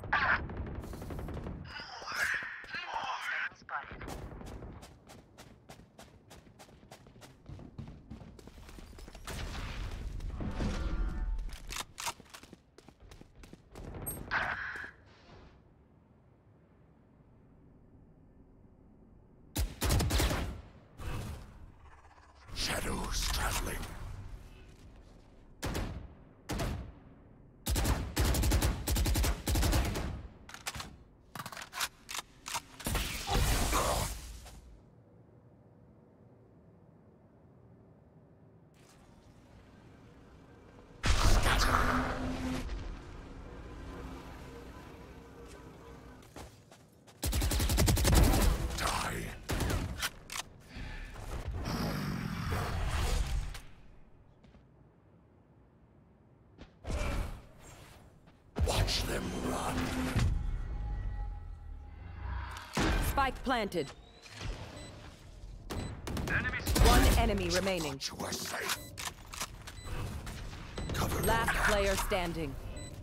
them run. Spike planted. One enemy remaining. You are safe. Cover Last player standing.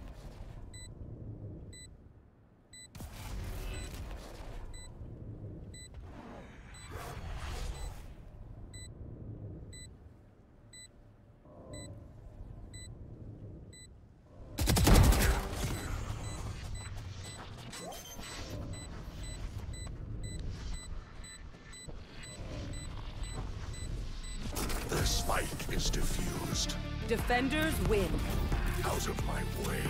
The spike is diffused. Defenders win. Out of my way.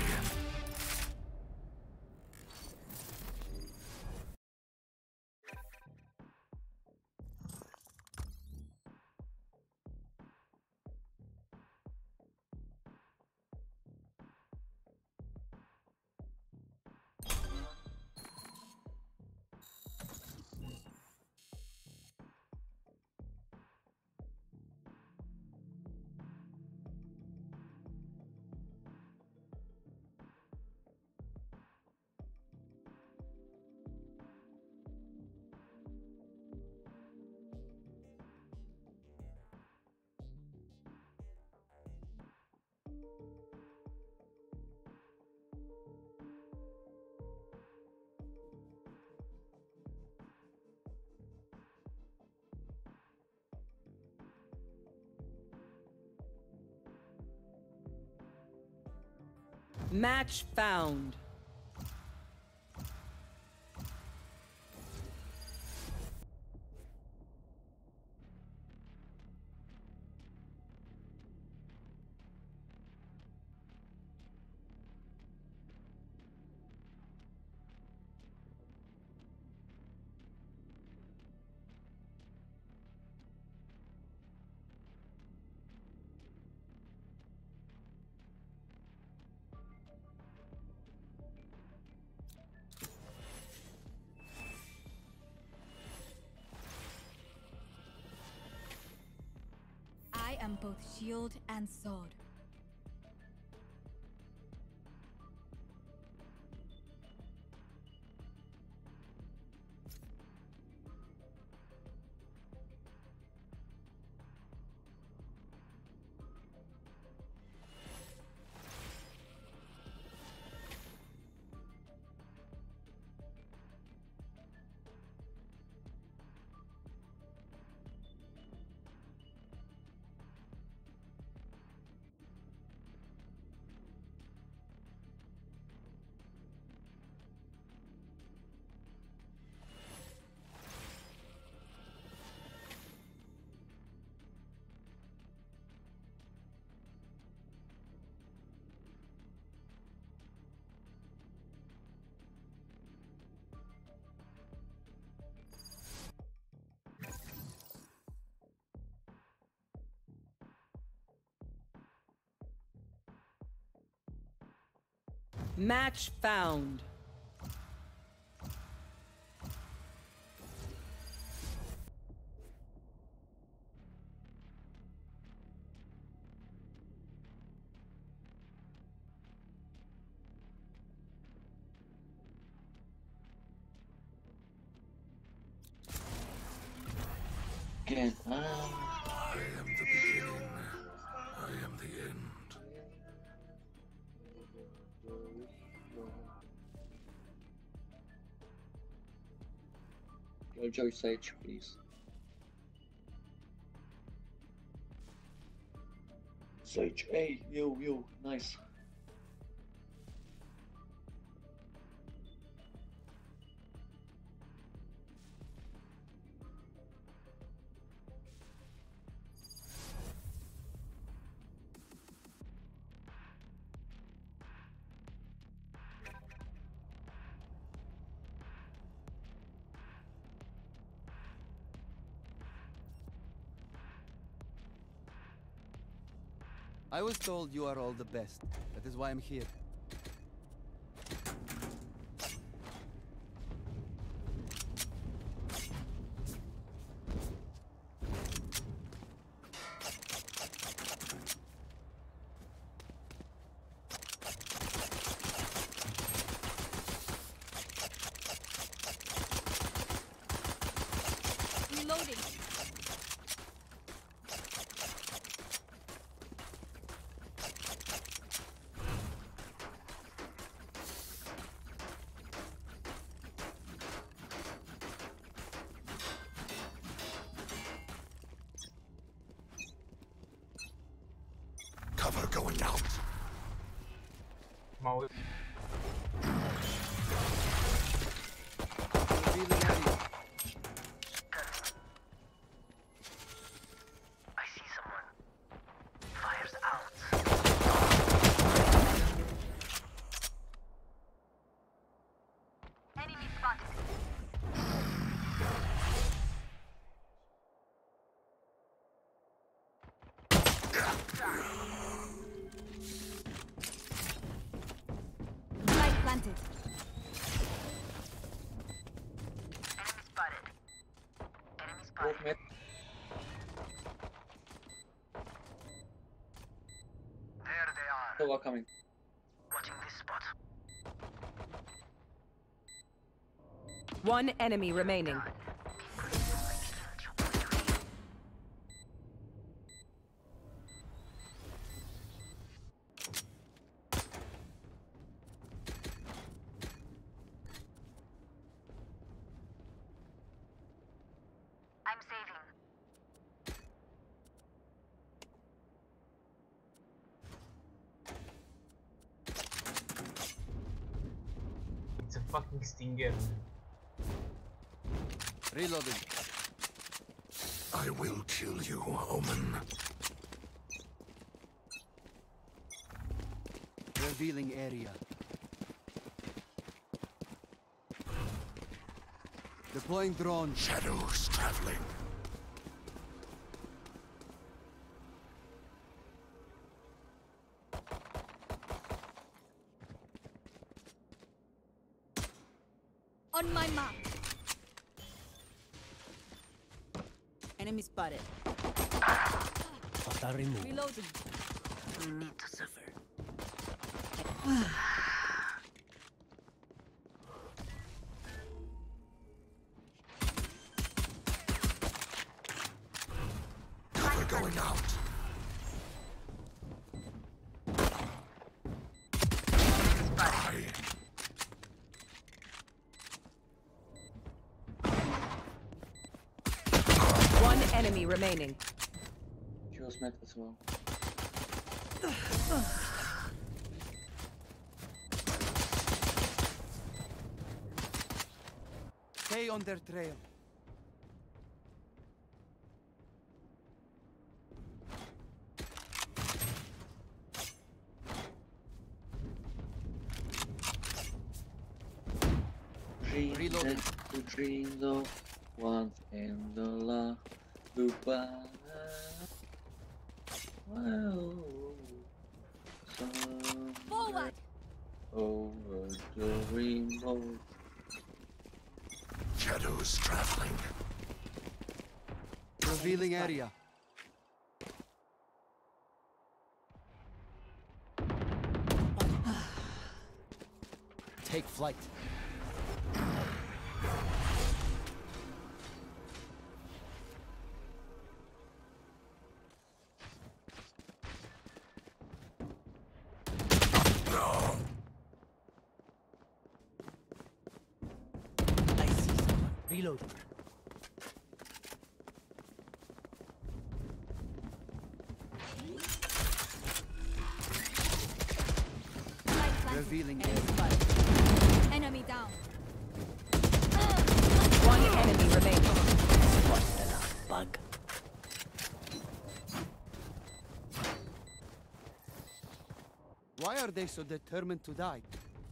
Match found. I am both shield and sword. Match found. I am the beginning. I am the end. Enjoy Sage, please. Sage, hey, you, nice. I was told you are all the best. That is why I'm here. Cover going out. Revealing area. I see someone. Fires out. Enemy spotted. Light planted. Enemy spotted. Enemy spotted. Both mid. There they are. Nova coming. Watching this spot. One enemy remaining. I'm saving. It's a fucking stinger. Reloading. I will kill you, Omen. Revealing area. Deploying drone. Shadows traveling. On my mark. Enemy spotted. Hostile removed. Reloading. Need to suffer. Cover going out. Die. One enemy remaining. She was mid as well. Stay on their trail. Reloading. To dream of once in the la goodbye. Wow. Forward. Over the rainbow. Shadows traveling. Revealing area. Take flight. I see someone. Reloading. Light planted. Revealing Enemy area. spotted. Enemy down. One enemy remaining. What the last bug? Why are they so determined to die?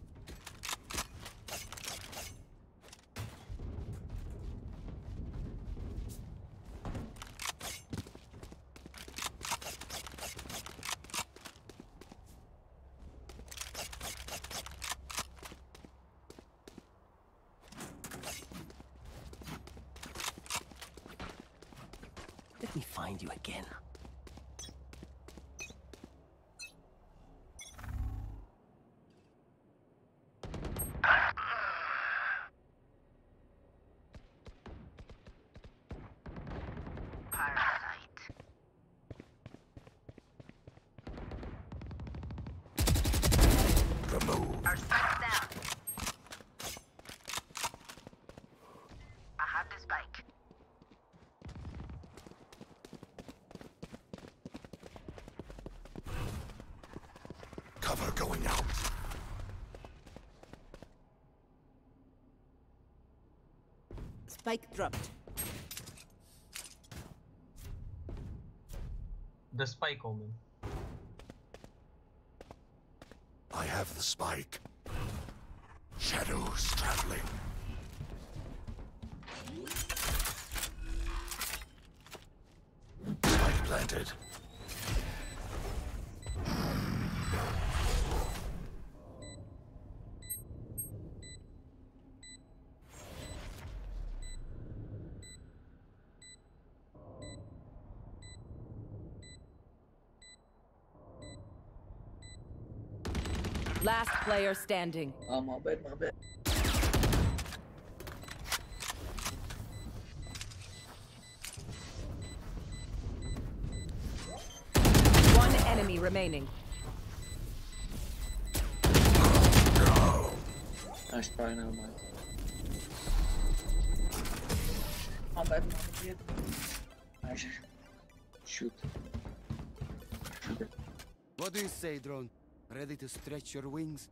Let me find you again. Parasite. Remove. Our spike's down. I have the spike. going out. Spike dropped. The spike omen. I have the spike. Shadows traveling. Spike planted. Last player standing. Oh, my bad, my bad. One enemy remaining. Nice try now, man. My bad, my bad. Nice. Shoot. What do you say, drone? Ready to stretch your wings?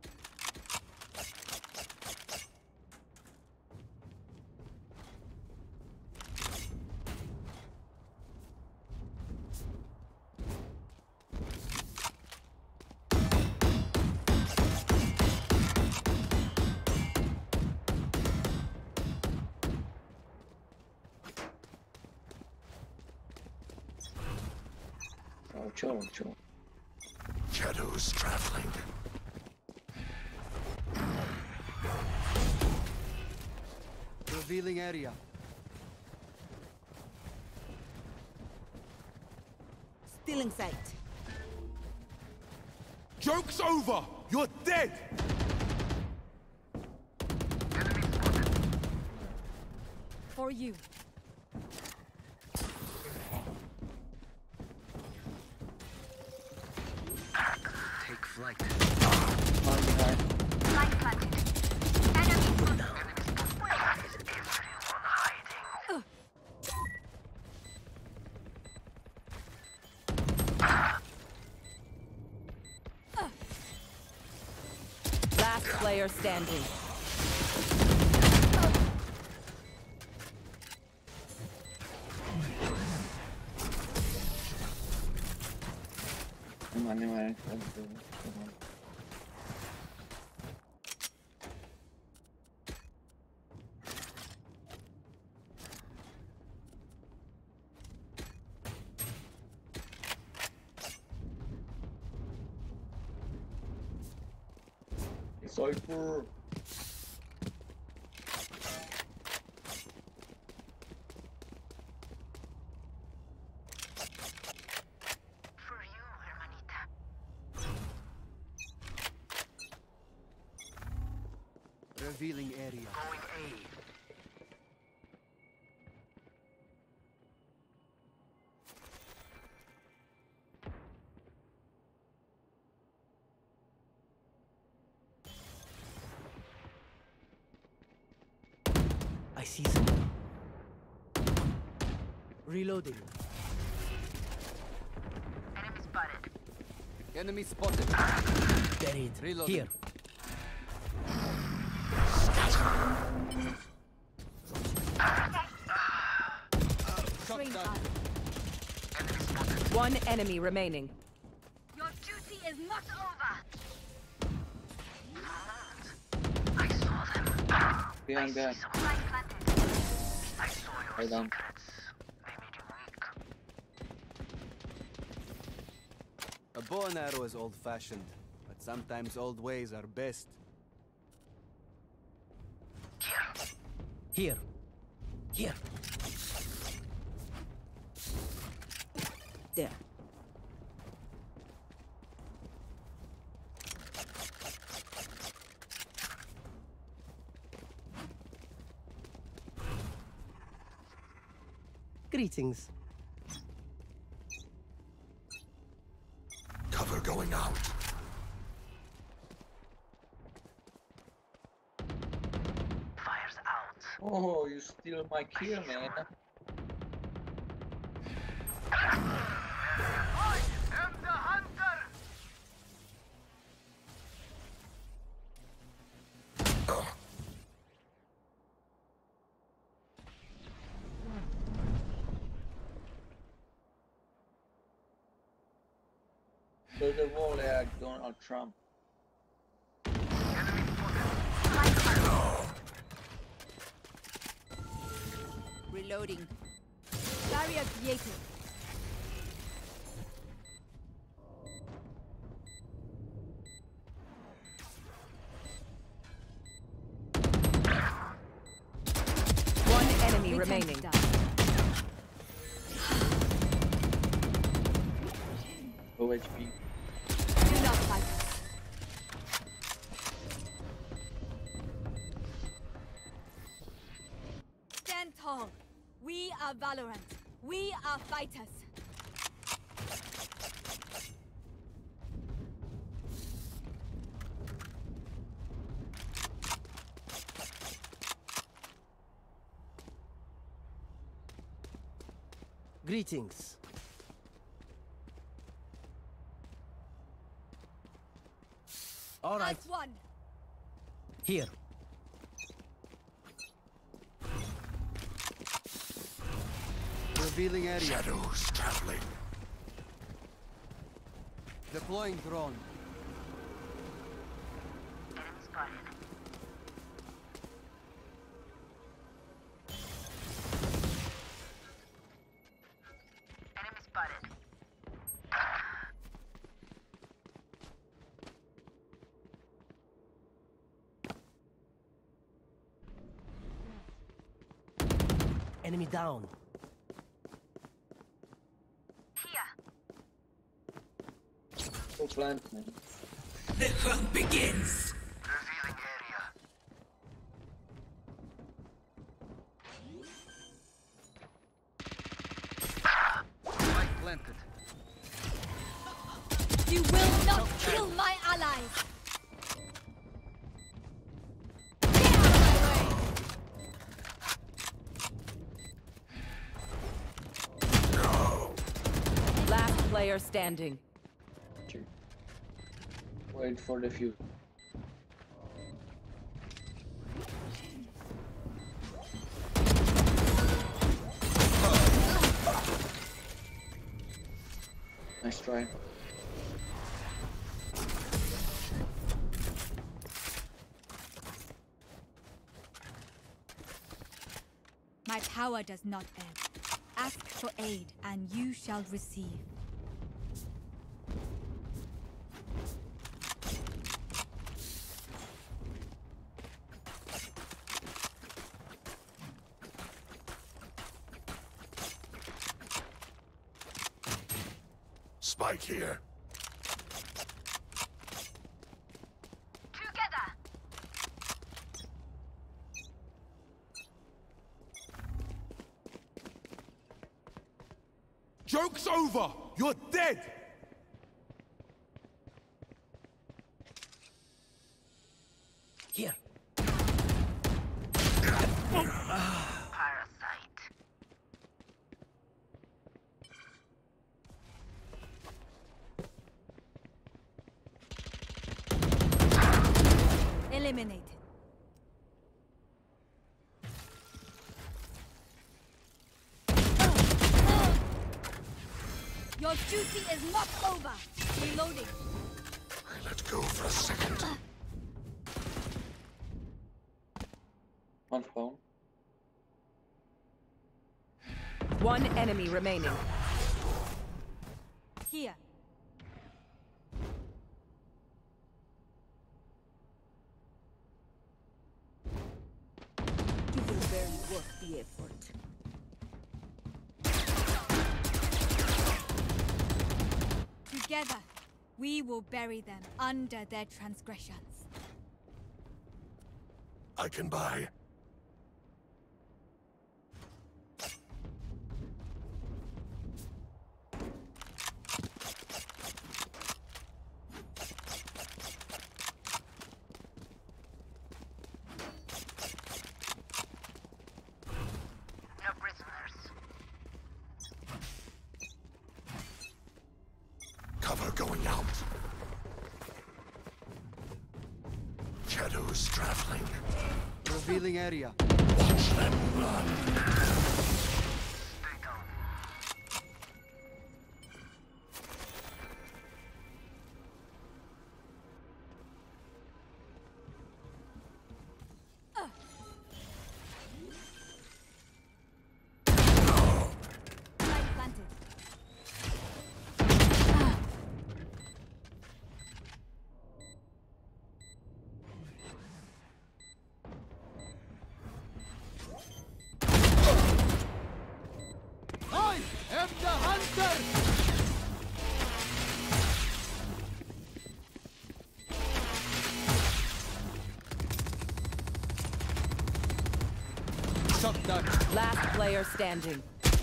Oh, chill, chill. Shadows traveling. Revealing area. Still in sight. Joke's over! You're dead! For you. Take flight. One behind. Light planted. Enemy spotted. Where is everyone hiding? Last player standing. Come on. Cypher. For you, hermanita. Revealing area. Going A. I see someone. Reloading. Enemy spotted. Enemy spotted. Buried. Reloading. Here. Train out. One enemy remaining. Your duty is not over. I saw them. Behind there. Light planted. I saw your Right down. secrets. They made you weak. A bow and arrow is old-fashioned, but sometimes old ways are best. Here. Here. There. Greetings. Cover going out. Fire's out. Oh, you steal my kill, man. I am the hunter. To the wall, Donald Trump. Reloading. Barrier created. One enemy Return remaining. to Low HP. Do not fight us. Stand tall. We are Valorant. We are fighters. Greetings. All right. Nice one. Here. Revealing area. Shadows traveling. Deploying drone. Enemy spotted. Enemy spotted. Enemy down. Go plant, man. The hunt begins. Revealing area. Spike planted. You will not kill my allies. Last player standing. Wait for the fuse. Nice try. My power does not ebb. Ask for aid, and you shall receive. Spike here. Together. Joke's over! You're dead! Here. Parasite. Eliminated. Your duty is not over. Reloading. I let go for a second. One spawn. One enemy remaining. Here. You will barely worth the effort. Together, we will bury them under their transgressions. I can buy. No prisoners. Cover going out. Shadows traveling. Revealing area. Watch them run. Stay down. Last player standing.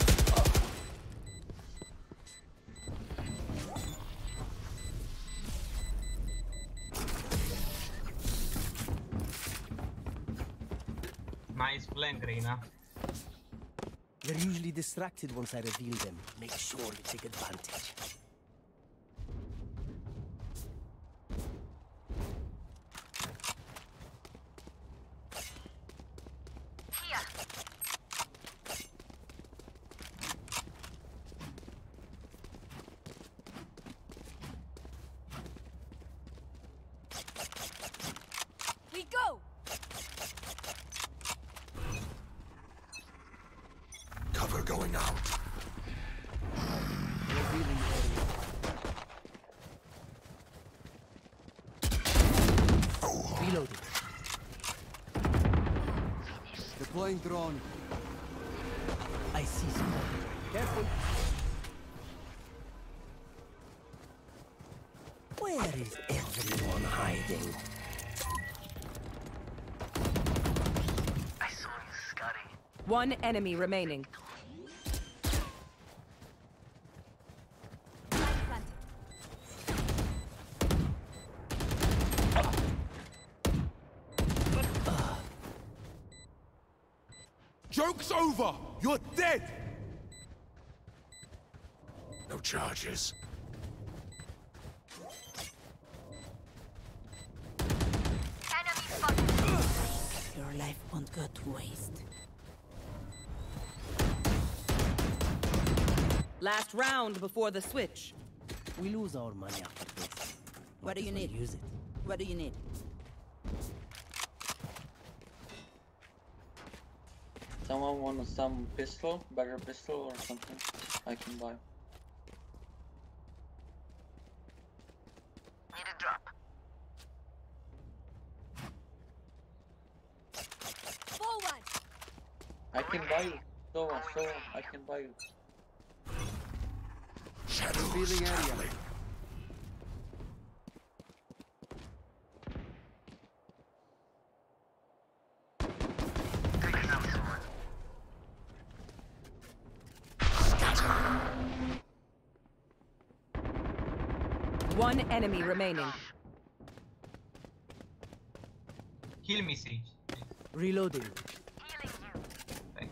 Nice flank, Reina. They're usually distracted once I reveal them. Make sure you take advantage. We go! Cover going out. Revealing area. Reloading. Deploying drone. I see someone. Careful. Where is everyone hiding? I saw you, Scotty. One enemy remaining. Joke's over! You're dead! No charges. Your life won't go to waste. Last round before the switch. We lose our money after this. What do you need? Use it. What do you need? Someone want some pistol, better pistol or something I can buy. Need a drop. Forward! I can buy you. So I can buy you. Shadows Revealing area. traveling. Taking out someone. One enemy remaining. Heal me, Sage. Reloading. Thank you.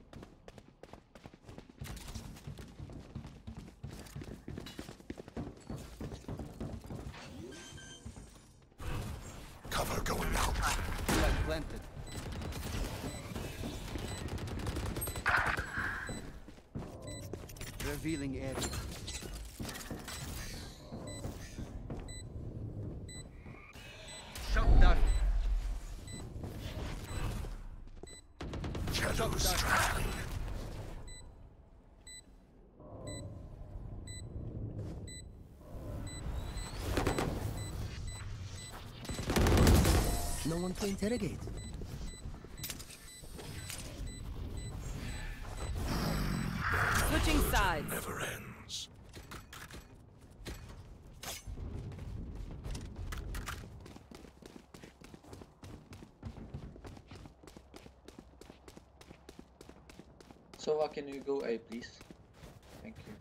Cover going out. Flag planted. Revealing area. Shot down. Shadows traveling. No one to interrogate. Switching sides. Never ends. So can you go A, please? Thank you.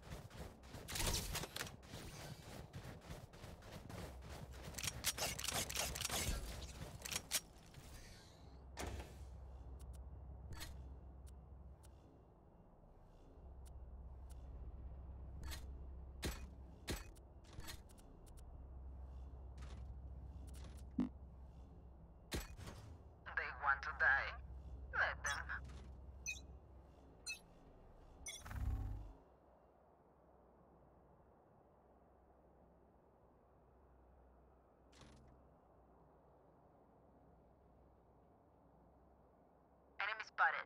They want to die. Let them. Enemy spotted.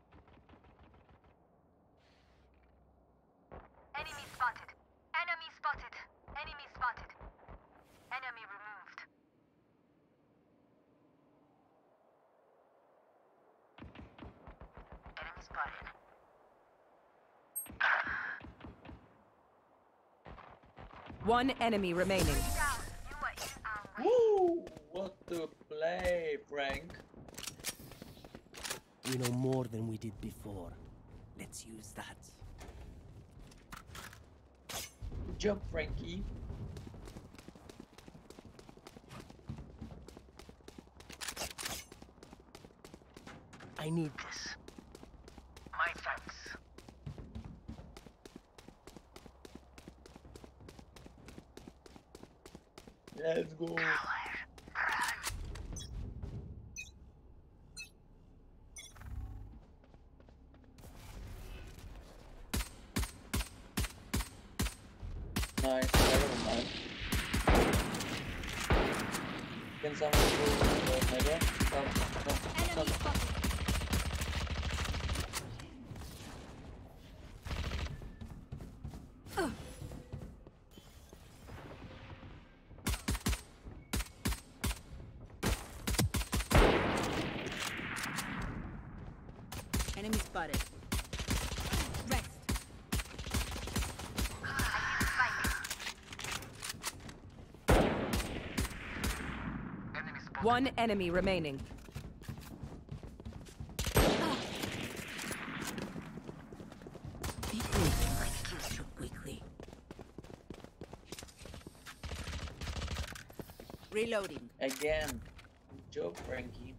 Enemy spotted. Enemy spotted. Enemy spotted. Enemy removed. Enemy spotted. One enemy remaining. Woo! What the play, Frank? We know more than we did before. Let's use that. Good job, Frankie. I need this. My thanks. Let's go. Nice, never mind. Can someone go to the middle? Come. Enemy spotted. Rest. One enemy remaining. People don't like kills so quickly. Reloading. Again. Good job, Frankie.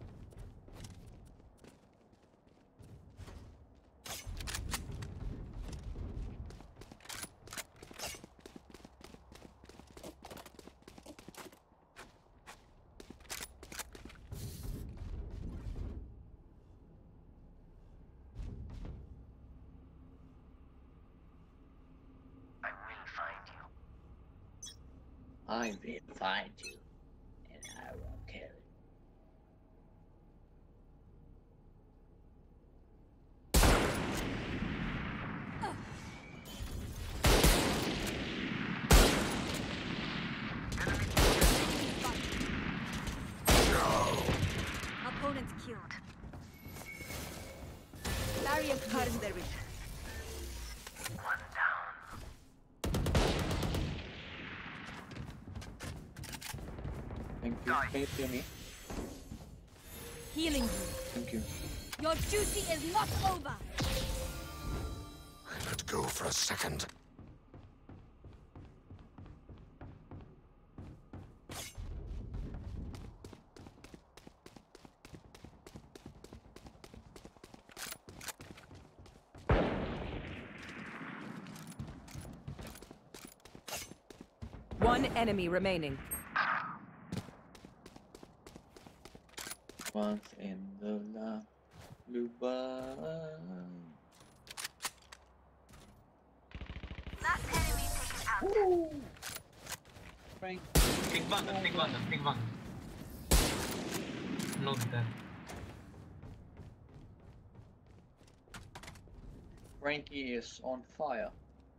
I will find you, and I will kill you. Opponent killed. Barrier cutting their vision. One down. Thank you. Can you hear me? Healing you. Thank you. Your duty is not over. I let go for a second. One enemy remaining. Once in the Luba. Last enemy taken out. Frank. Big one. Note that. Frankie is on fire.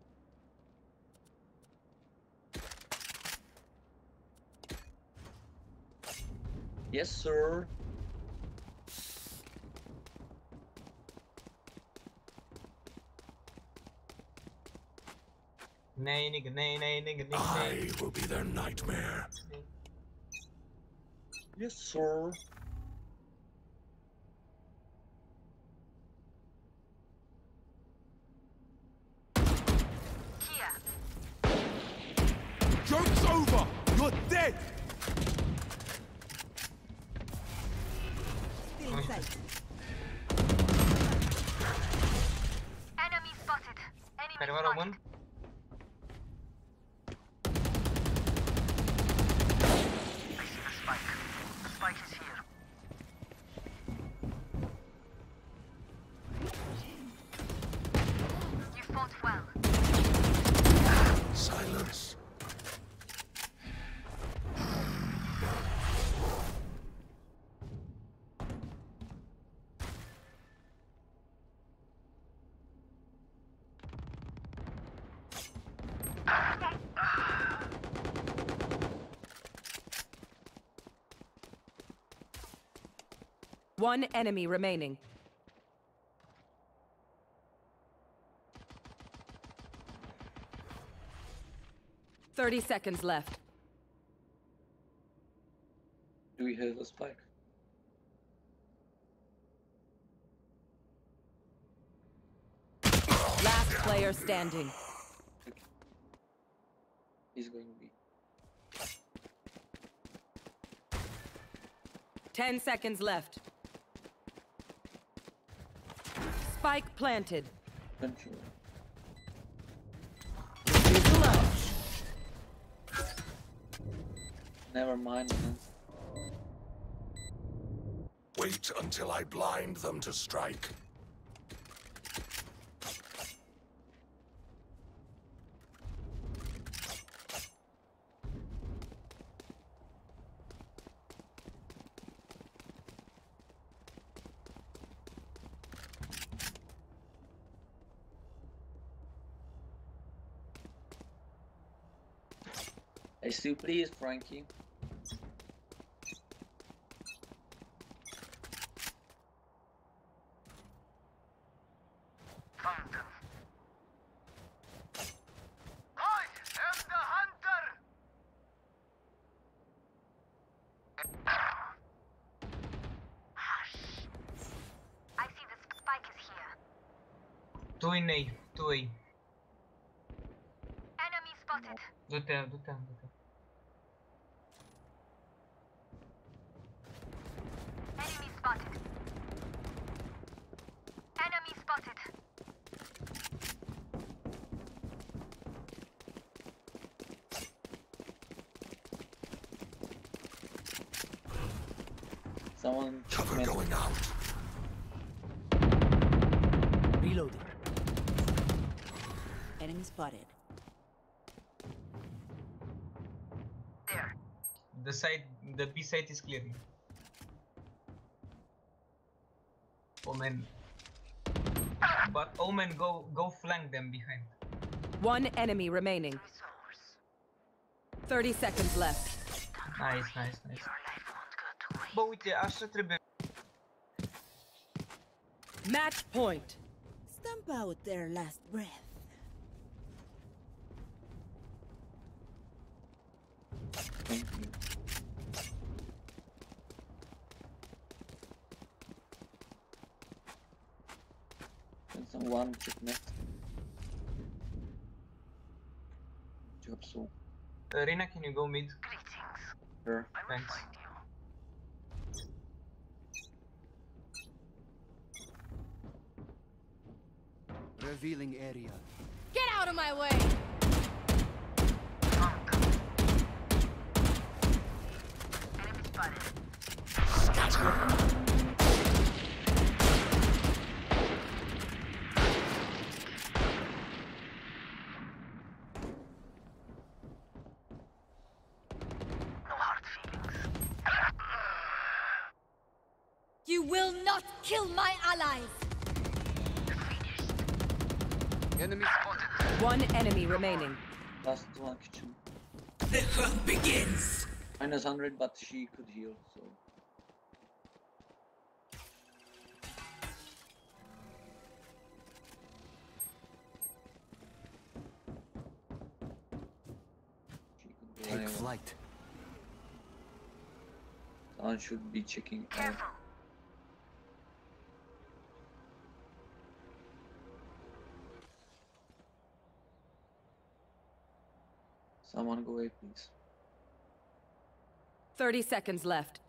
Yes, sir. Nay, nigga, nay. I will be their nightmare. Yes, sir. Joke's over! You're dead! Still inside. Enemy spotted. Enemy Very well, spotted. Roman. I see the spike. The spike is here. You fought well. Silence. One enemy remaining. 30 seconds left. Do we have a spike? Last player standing. He's going to be. 10 seconds left. Spike planted. Control. Never mind, man. Wait until I blind them to strike. I still please, Frankie. Two in A, 2 A. Enemy spotted. Du-te, du-te, du-te. Enemy spotted. Enemy spotted. Someone Cover going out. Reloading. Enemy spotted. There. The side, the B side is clear. Omen. But Omen, go flank them behind. One enemy remaining. 30 seconds left. Nice, nice, nice. Bă, uite, așa trebuie. Match point. Stamp out their last breath. Thank you. And someone check next. Job so. Reina, can you go mid? Sure. Thanks. Revealing area. Get out of my way! Enemy spotted. No hard feelings. You will not kill my allies! Enemy spotted. One enemy remaining. Last one kitchen. The hunt begins! Minus 100, but she could heal, so. She could go Take anywhere. flight. Someone should be checking out. Careful. Someone go away, please. 30 seconds left.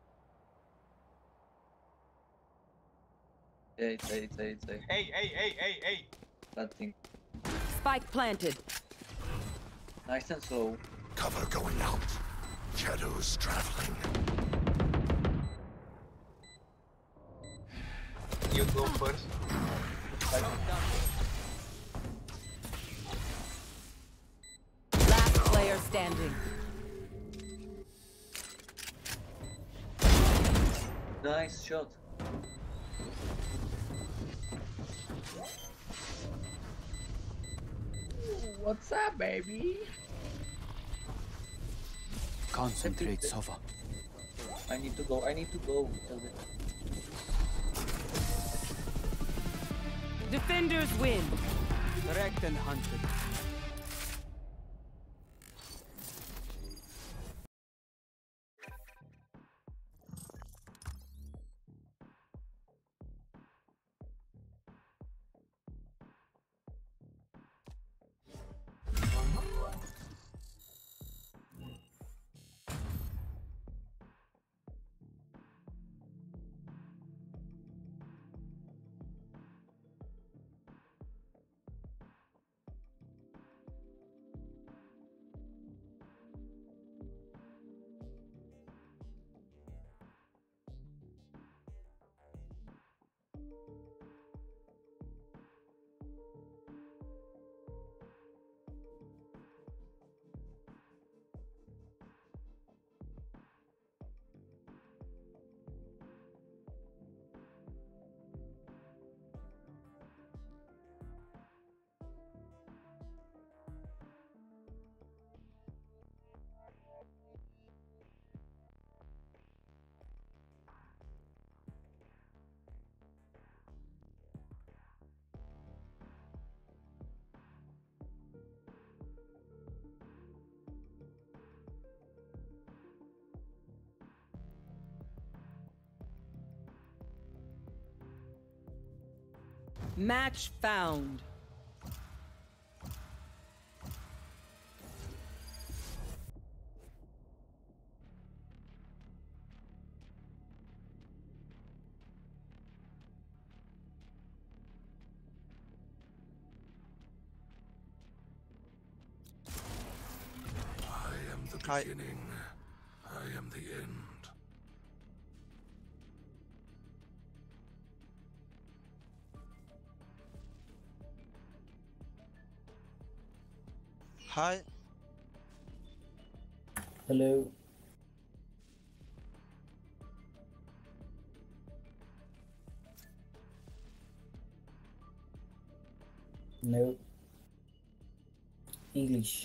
Hey. Hey, hey, hey, hey, hey. That thing. Spike planted. Nice and slow. Cover going out. Shadows traveling. You go first. Last player standing. Nice shot. What's up, baby? Concentrate, Sova. I need to go. Defenders win. Correct and hunted. Match found. I am the beginning. I am the end. Hi. Hello. No. English.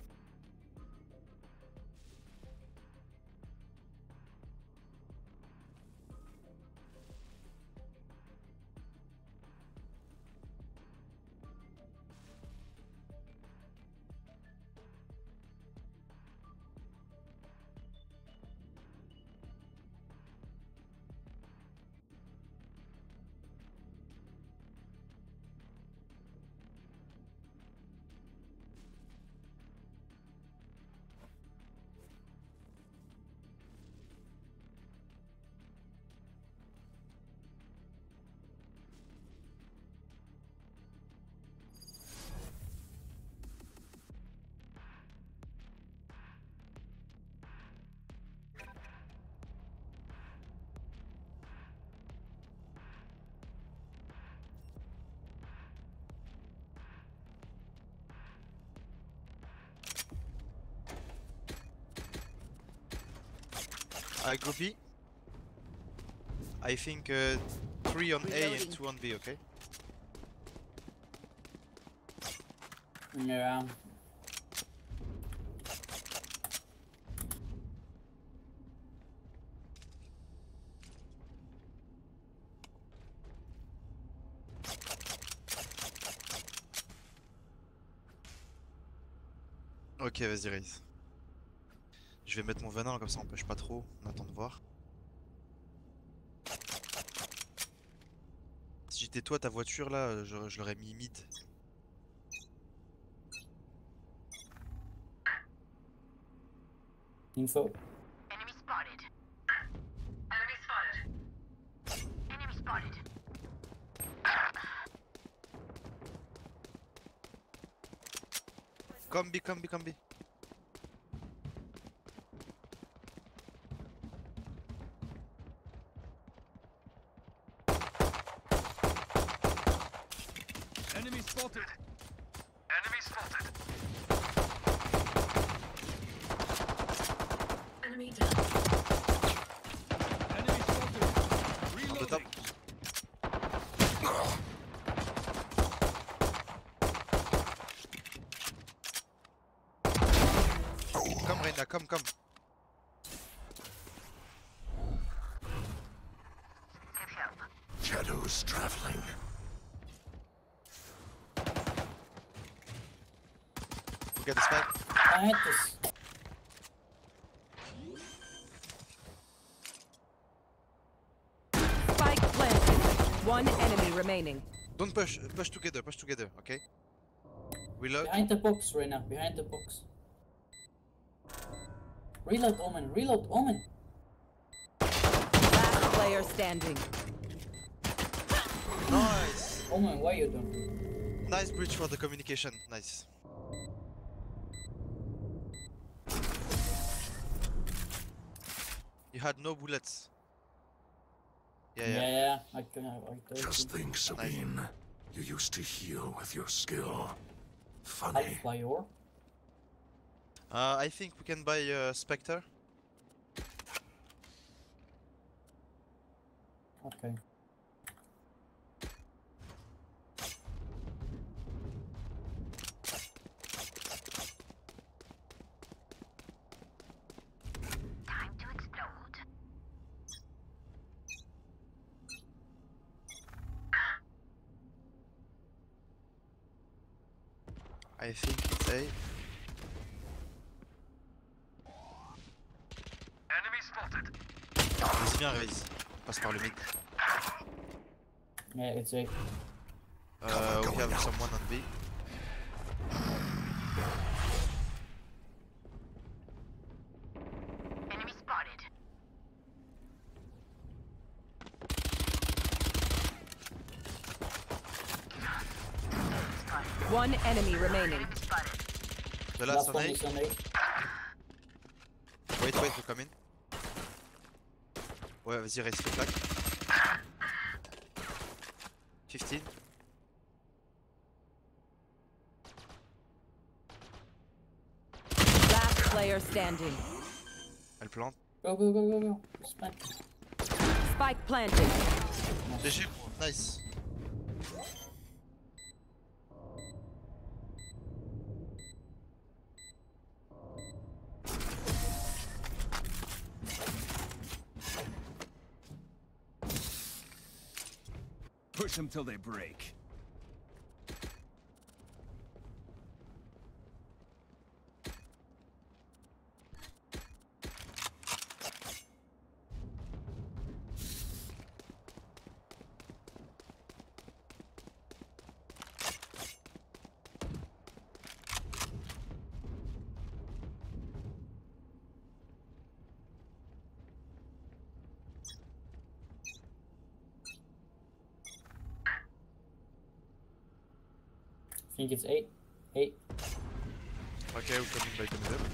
I go B. I think 3 on A and 2 on B, okay? Yeah. Ok, vas-y, raise. Je vais mettre mon venin, comme ça on push pas trop, on attend de voir. Si j'étais toi, ta voiture là, je l'aurais mis mid. Info. Enemy spotted. Enemy spotted. Enemy spotted. Come B, come B, come B. Enemy spotted. Enemy spotted. Enemy down. Enemy spotted. Reloading. Come Reyna, come. Shadows traveling. We get the spike. I had this. Spike planted. One enemy remaining. Don't push together, okay? Reload. Behind the box, Reyna. Behind the box. Reload, Omen. Reload, Omen. Last player standing. Nice. Omen, what are you doing? Nice bridge for the communication. Nice. You had no bullets. Yeah, I can have. Just think, Sabine. You used to heal with your skill. Funny. Fire. I think we can buy Spectre. Okay. Time to explode. I think it's A. Enemy spotted. Vas-y, viens, raise. On passe par le mid. Yeah, it's A. We have someone on B. Enemy spotted. One enemy remaining. The last on one A. is on A. Wait, we come in. Ouais, vas-y, reste le claque. 15. Last player standing. Elle plante. Go. Spike. Spike planted. GG, nice. Push them till they break. I think it's 8. 8. Okay, we're coming back in there.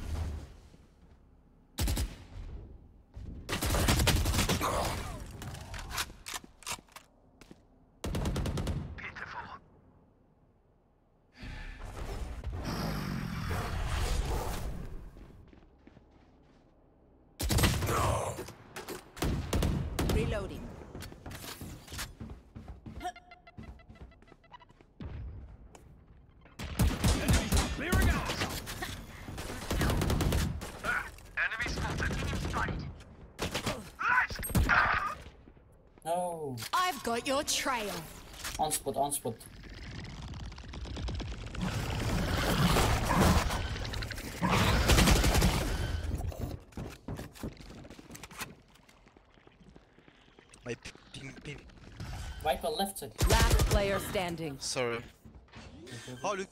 Reloading. Clearing out. Enemy spotted. No. I've got your trail. On spot. My ping. Viper left side. Last player standing. Sorry. Oh, look.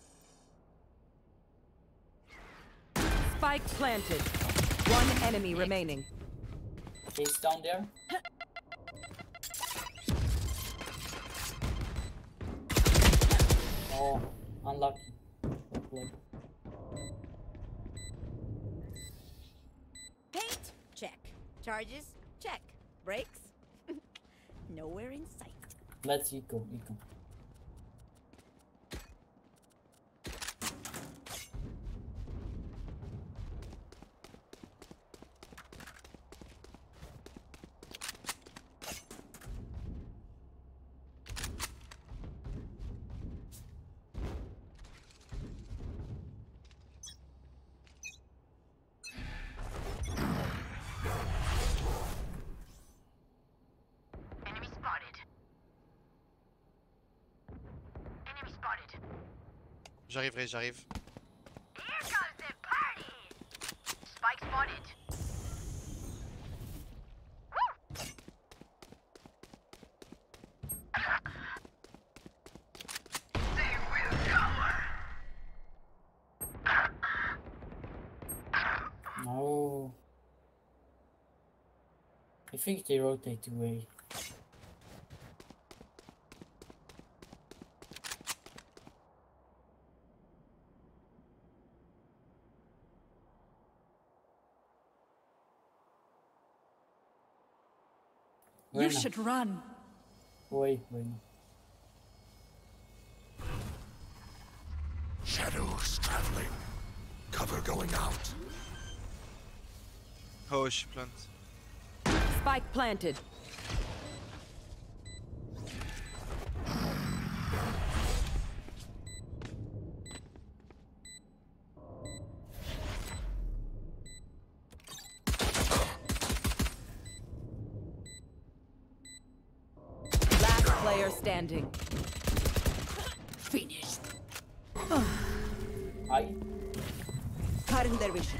Spike planted. One enemy remaining. He's down there. Oh, unlucky. Good play. Paint? Check. Charges? Check. Brakes? Nowhere in sight. Let's eco. Enemy spotted. Enemy spotted. J'arrive. Here comes the party. Spike spotted. They will cover. No. I think they rotate away. You should run. Wait. Shadows traveling. Cover going out. Oh, she plant. Spike planted. Last player standing. Finished. I. Cutting their vision.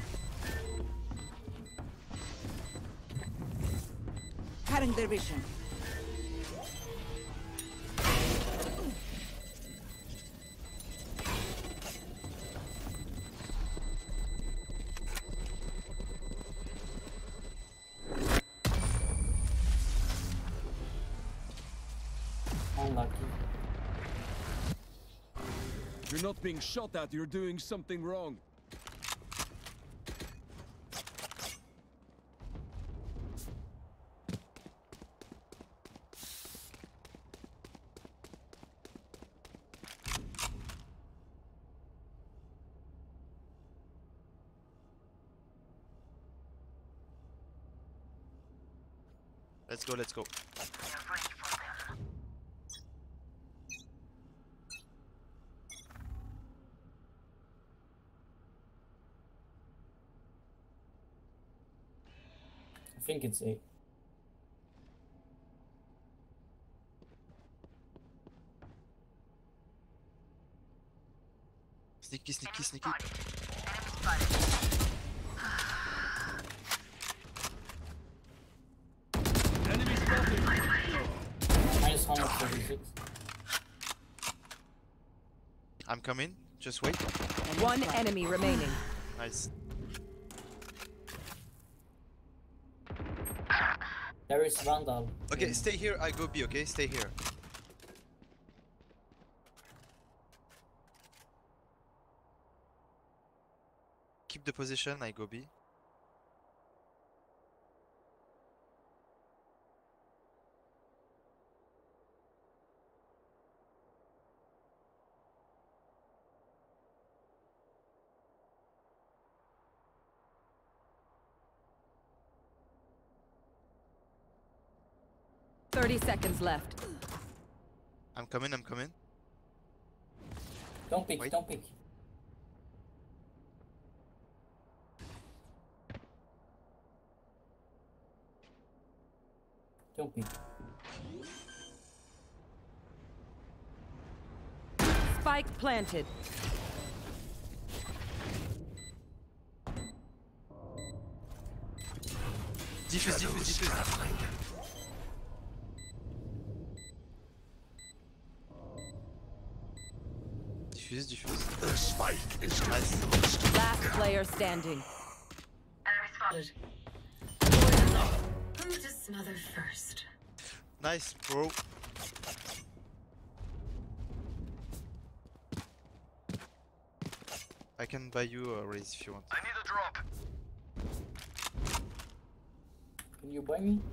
Cutting their vision. Unlucky. You're not being shot at, you're doing something wrong. Let's go, let's go. I think it's 8. Sneaky, sneaky, sneaky. Enemy spotted! Minus 136. I'm coming, just wait. One enemy remaining. Nice. There is Vandal. Okay, stay here, I go B, okay? Stay here. Keep the position, I go B. Seconds left. I'm coming, I'm coming. Don't pick, Wait. don't pick. Don't pick. Spike planted. Diffuse, diffuse, diffuse. Diffuse, diffuse. The spike is Nice. Last player standing. Enemy spotted. Who to smother first? Nice, bro. I can buy you a raise if you want. I need a drop. Can you buy me?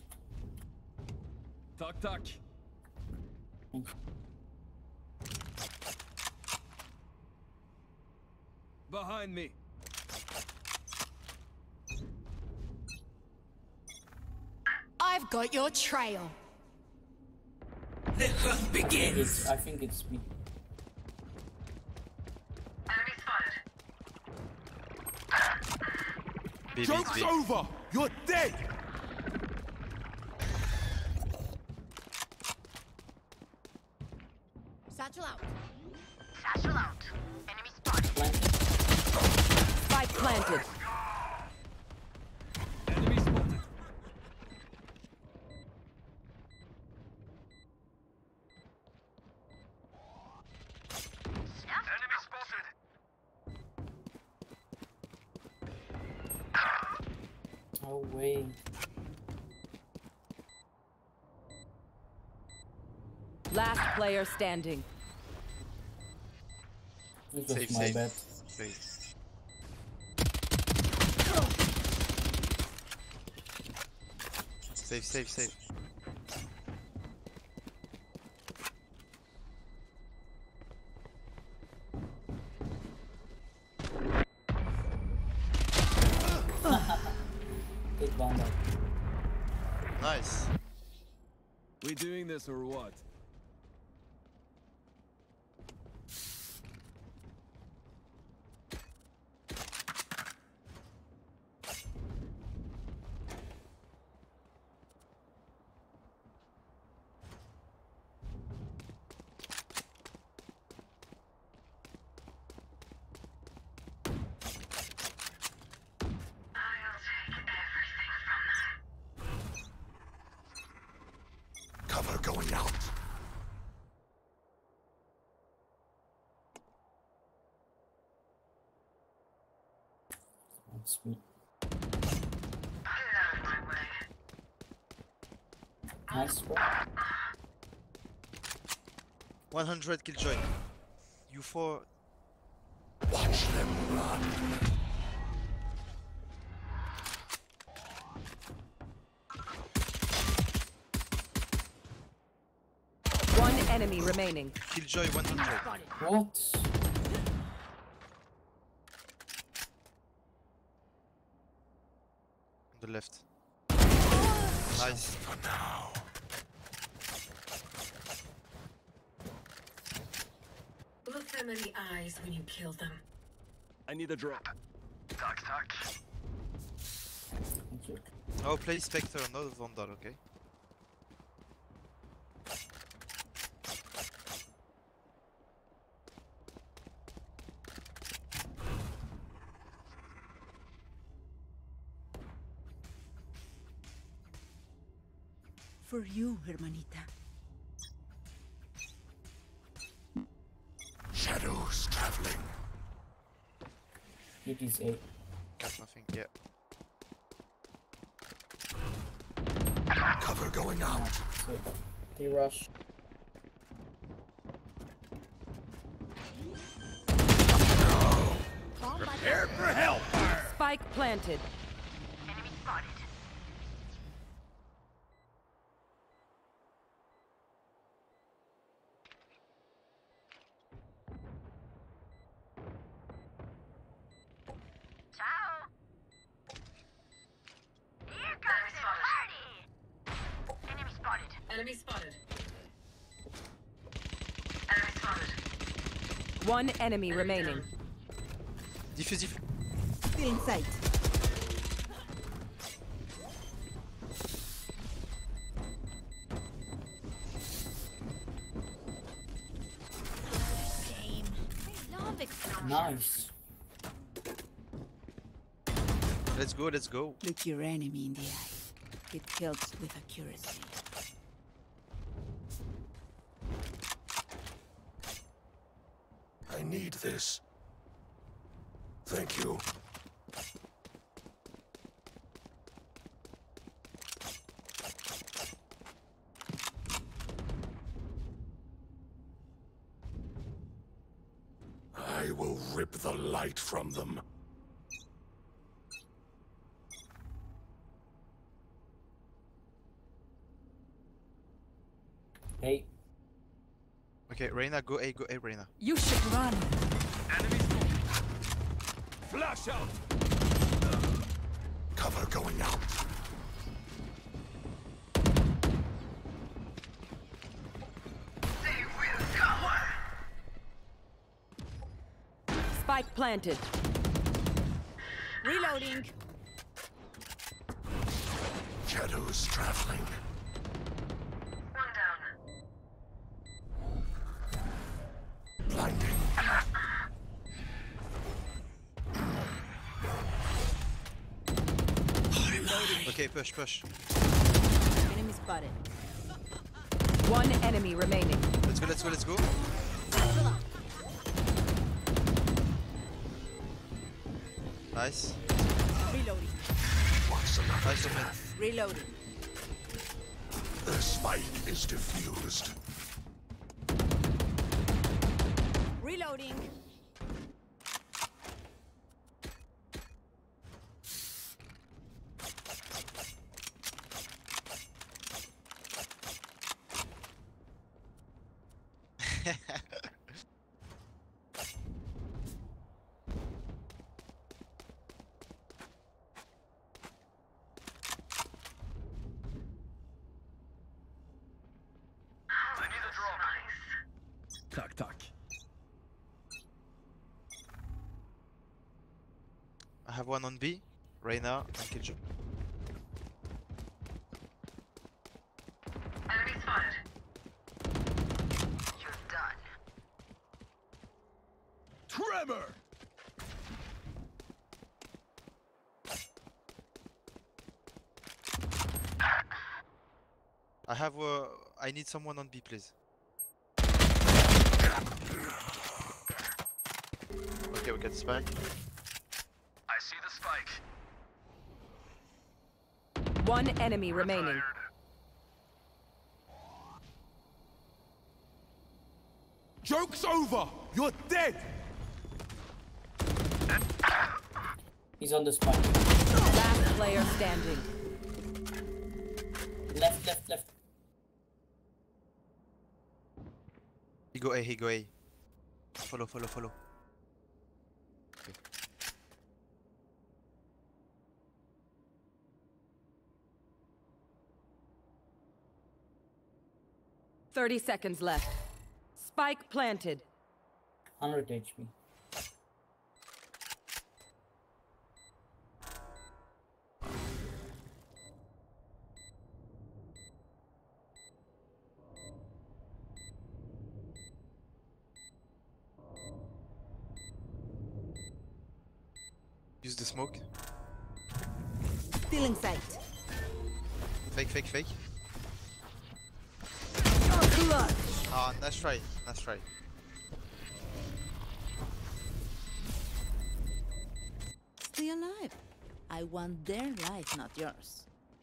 Tuck, tuck. Behind me. I've got your trail. The hunt begins. I think it's me. Enemy spotted. B, B, Joke's B. over! You're dead! Satchel out. Satchel out. Enemy spotted. Spike planted. Enemy spotted. Enemy spotted. No way. Last player standing. This was Safe, my safe. bad. Safe. Safe, safe, safe. Good Vandal. Nice. We doing this or what? I'll take everything from them. Cover going out. That's me. Get out of my way. Nice, bro. 100 Killjoy. You four. Watch them run. One enemy remaining. Killjoy 100. What? On the left. Nice. For now. Look them in the eyes when you kill them. I need a drop. Talk. Oh, play Spectre, not Vandal, okay? For you, hermanita. Shadows traveling. It is 8. Got nothing yet. Cover going out. So, they rush. Prepare for hellfire. Spike planted. Enemy spotted. Ciao. Here comes the party. Enemy spotted. Enemy spotted. Enemy spotted. One enemy remaining. Diffuse. Still in sight. Nice. Let's go. Look your enemy in the eye. It helps with accuracy. I need this. Thank you. I will rip the light from them. Hey. Okay, Reyna, go A, Reyna. You should run. Enemy flash out. Cover going out. They will cover. Spike planted. Reloading. Shadows traveling. One down. Blinding. Okay, push. Enemy spotted. One enemy remaining. Let's go. Nice. Reloading. What's another Nice omen. Reloading. The spike is diffused. Reloading. I need a drop. Nice. Talk. I have one on B, Reyna and Killjoy. Enemy spotted. You're done. Tremor. I need someone on B, please. Okay, we get the spike. I see the spike. One enemy remaining. Joke's over! You're dead! He's on the spot. Last player standing. Left, left, left. He go A, he go A. Follow, follow, follow. Okay. $30 seconds left. Spike planted. 100 HP. Use the smoke. Still in sight. Fake, fake, fake. Ah, nice try, nice try. Stay alive. I want their life, not yours.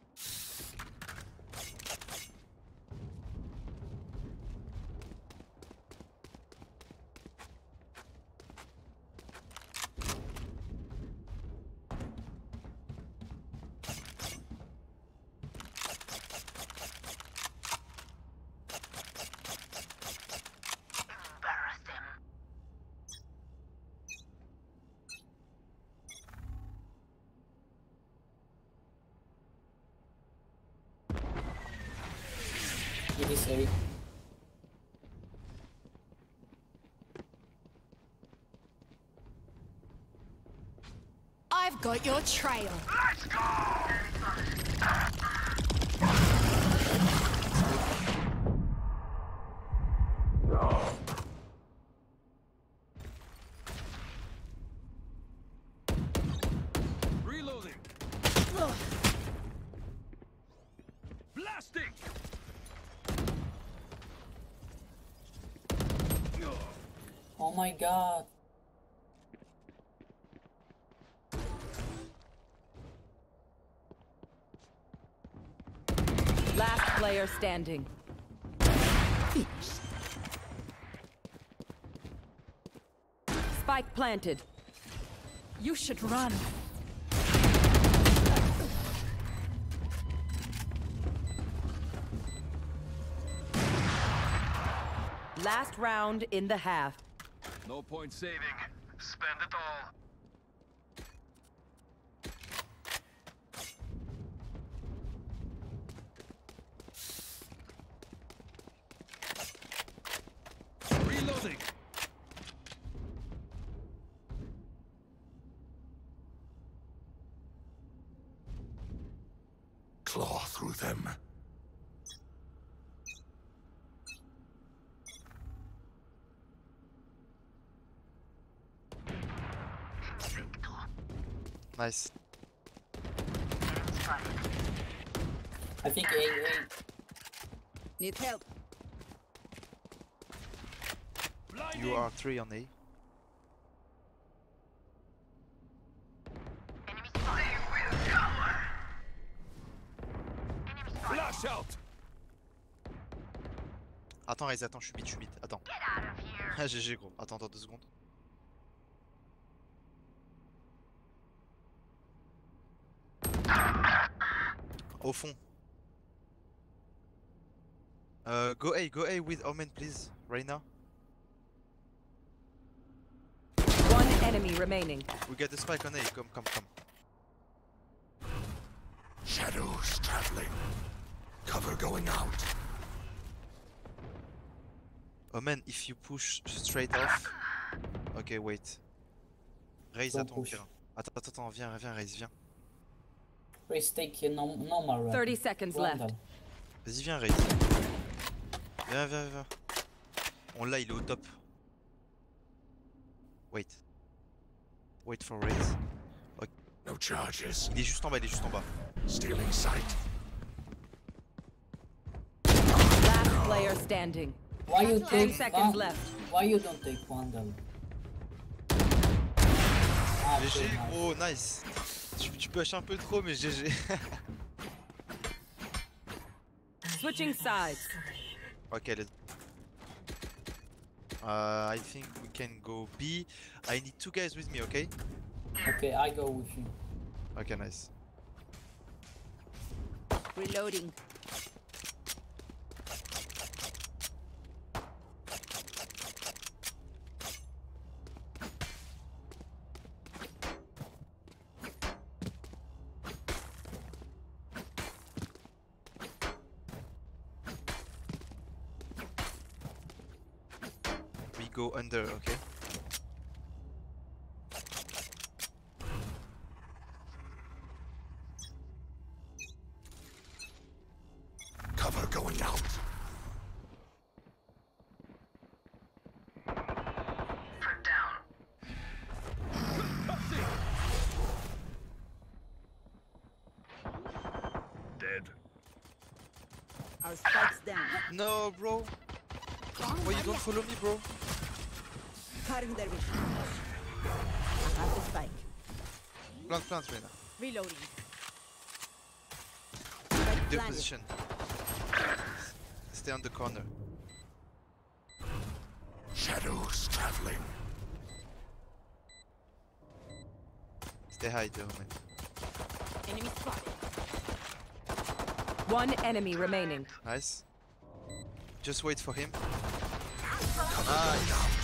It is A. I've got your trail. Let's go! Reloading. Blasting. Oh my god. Last player standing. Spike planted. You should run. Last round in the half. No point saving. Spend it all. Reloading. Claw through them. Nice. I think A. Need help. You are 3 on A. Flash out. Attends, Raze, attends, je suis bite, attends. Ah, GG gros, attends, 2 secondes. Au fond. Go A with Omen please, right now. One enemy remaining. We get the spike on A, come. Shadows traveling. Cover going out. Omen, if you push straight off. Ok, wait. Raze, attends, viens. Attends, viens, Raze, viens. Raze, take your normal run. 30 seconds left. Vas-y, viens, Raze. Viens. On l'a, il est au top. Wait for Raze. Okay. No charges. Il est juste en bas, Stealing sight. Last player standing. Why you 10 take seconds left. Why you don't take Vandal? Ah, GG, okay, gros, nice. Tu pushes un peu trop, mais GG. Switching sides. Ok, let's... I think we can go B. I need 2 guys with me, okay? Okay, I go with you. Okay, nice. Reloading. We go under, okay? Cover going out. Front down. Dead. Our spike's down. No, bro. Why you don't follow me, bro? Cutting their vision. I have the spike. Plant, Reyna. Reloading. The position. Stay on the corner. Shadows traveling. Stay high, though, man. Enemy spotted. 1 enemy remaining. Nice. Just wait for him. Nice.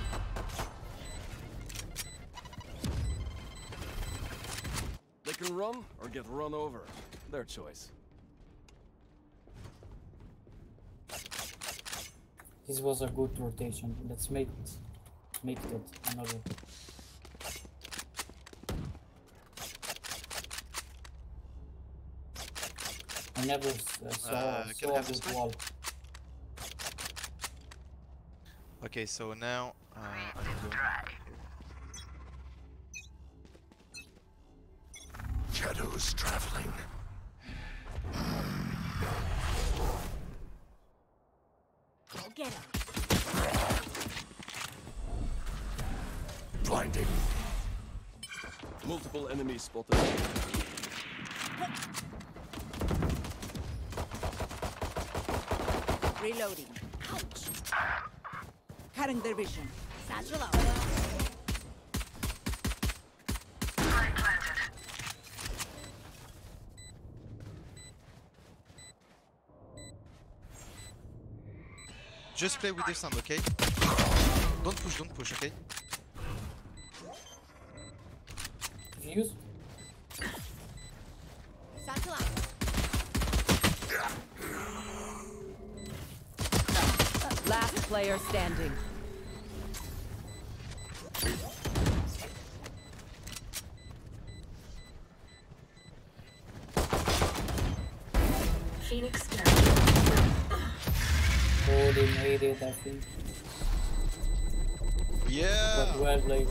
They can run or get run over. Their choice. This was a good rotation. Let's make it another. I never saw can I have this this wall. Okay, so now I'm going. Shadows traveling. Go get him. Blinding. Multiple enemies spotted. Reloading. Ouch. Cutting their vision. Satchel out. Spike planted. Just play with the sound, okay? Don't push, okay? Fuse. Satchel out. Last player standing. Phoenix down. Oh, they made it, I think. Yeah! But well played.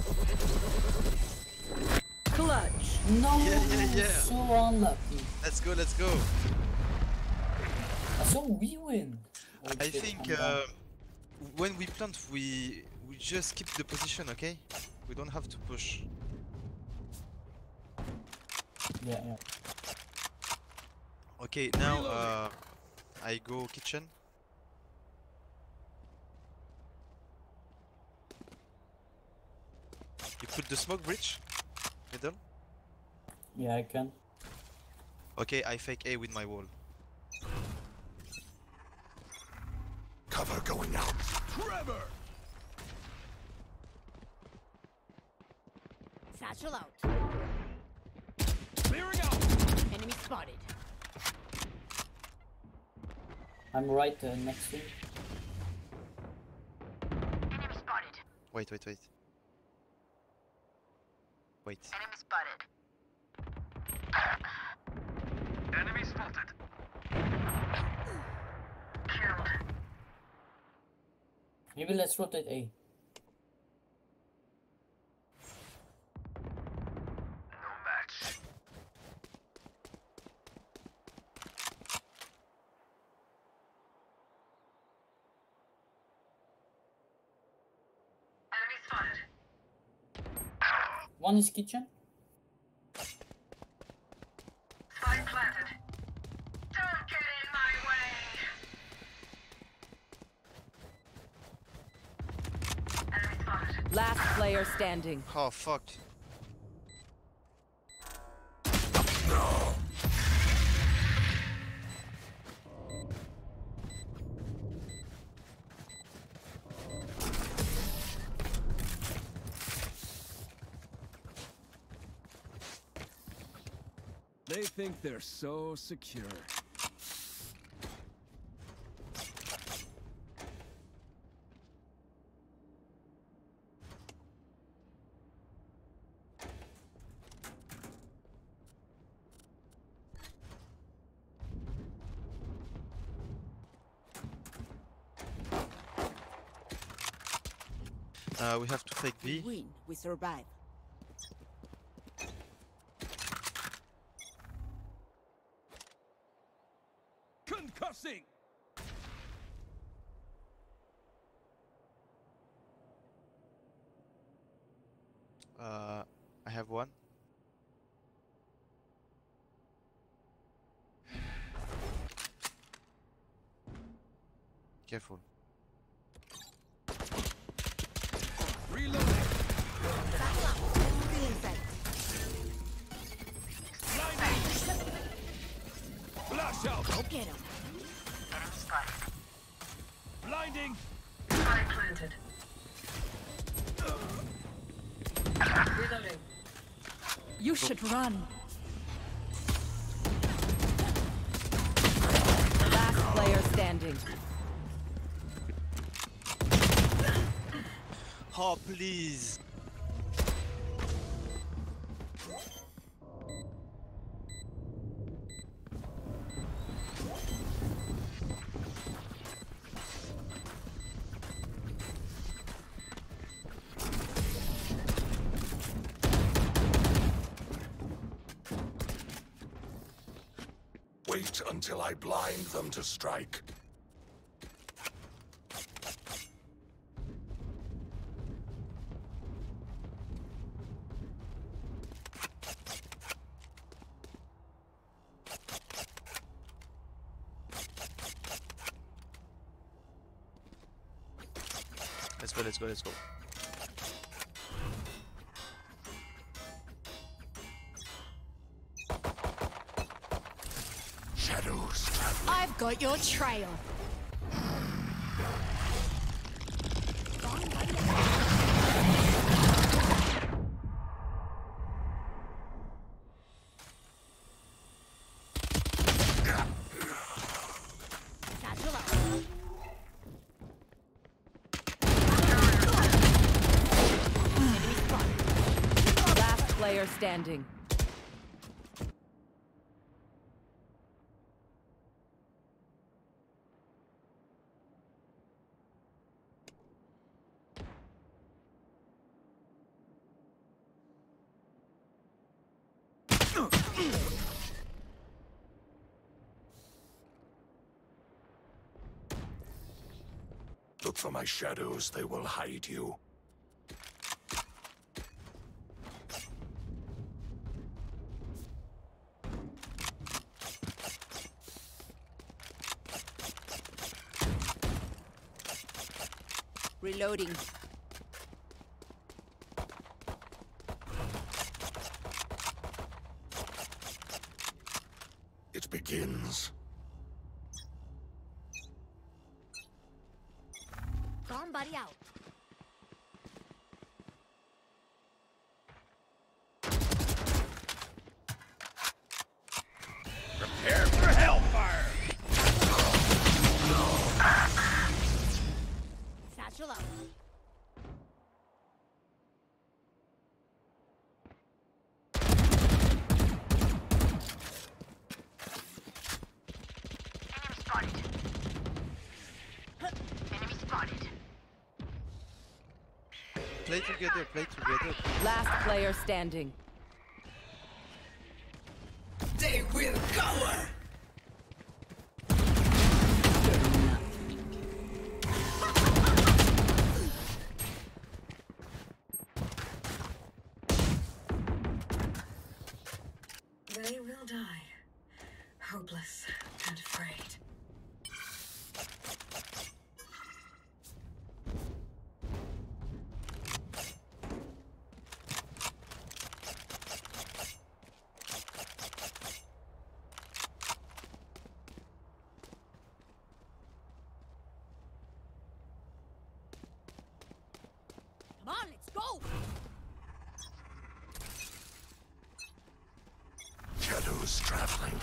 Clutch. No! Yeah. So unlucky. Let's go. So we win. Oh, I shit, think I'm down. when we plant, we just keep the position, okay? We don't have to push. Yeah. Okay, now I go kitchen. You put the smoke bridge, middle. Yeah, I can. Okay, I fake A with my wall. Cover going out. Trevor! Satchel out. Clearing out! Enemy spotted. I'm right next to you. Enemy spotted. Wait. Enemy spotted. Enemy spotted. Killed. Maybe let's rotate A. No match. Enemy spotted. One is kitchen. Spike planted. Don't get in my way. Last player standing. Oh fuck. They think they're so secure. We have to take B. We win. We survive. Concussing! I have one. Careful. Reloading! Flash out! Go get him. Blinding! Spike planted. Reloading. You should run. Last player standing. Oh, please. Wait until I blind them to strike. Let's go, let's go, let's go. Shadows. I've got your trail. Last player standing. Look for my shadows, they will hide you. Reloading. It begins. Somebody out. Prepare for hellfire! Satchel out. Play together, play together. Last player standing. They will cower! They will die. Hopeless and afraid. Go! Shadows traveling.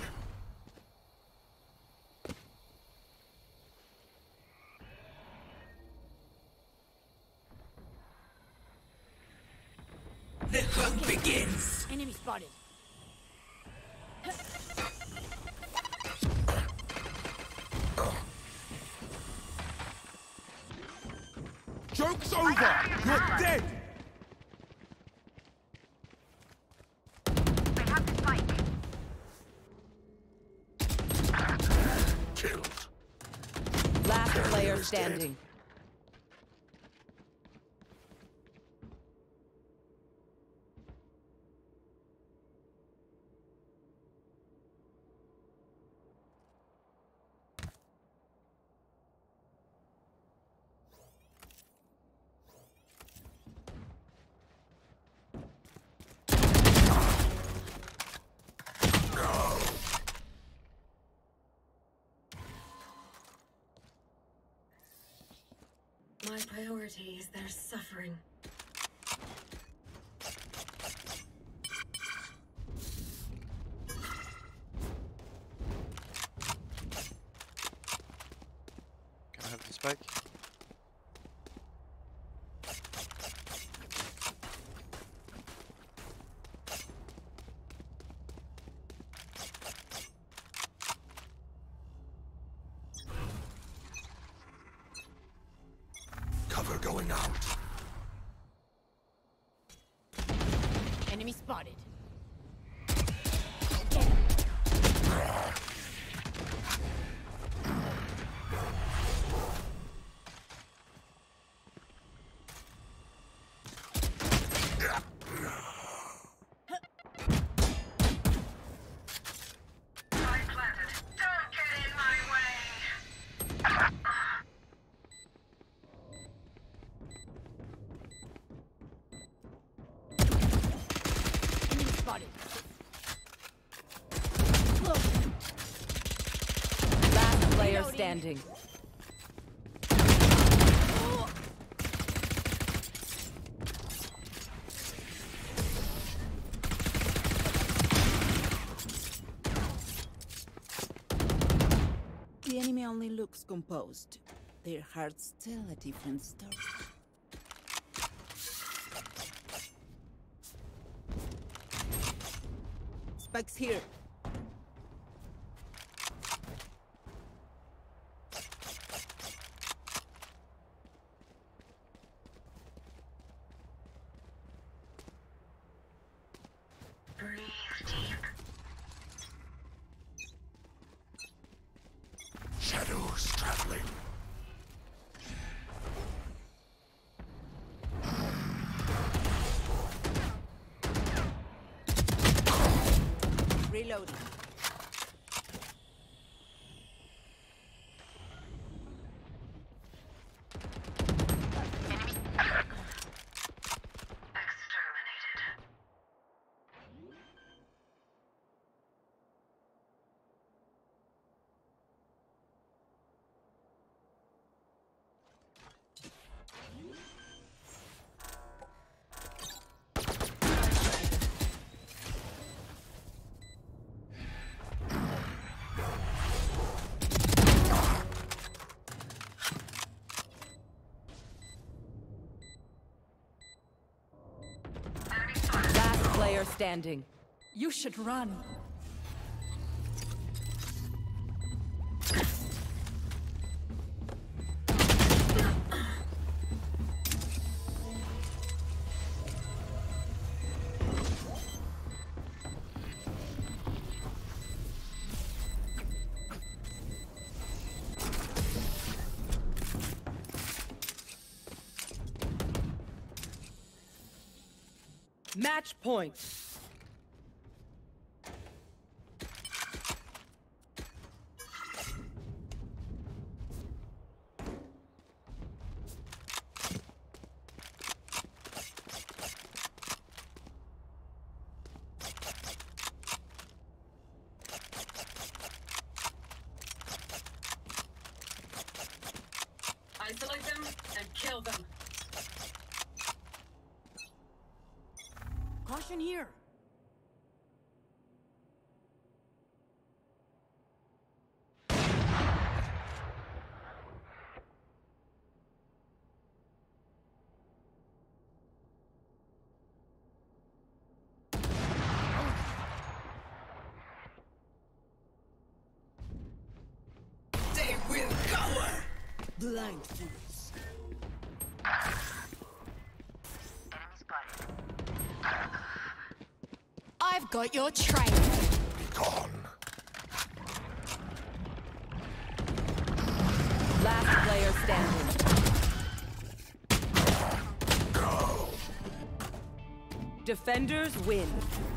The hunt begins! Enemy spotted. Joke's over! You're dead! I have the spike. Killed. Last player Dead. standing. My priority is their suffering. Can I have the spike? Cover going out. Enemy spotted. Spike planted. Don't get in my way. Enemy spotted. Last player standing. The enemy only looks composed. Their hearts tell a different story. Spike's here. Breathe deep. Shadows traveling. Reloading. Exterminated. Last player standing. You should run. Match point. Isolate them and kill them. Caution here. They will cower. Blind fools. I've got your trail. Be gone. Last player standing. Defenders win.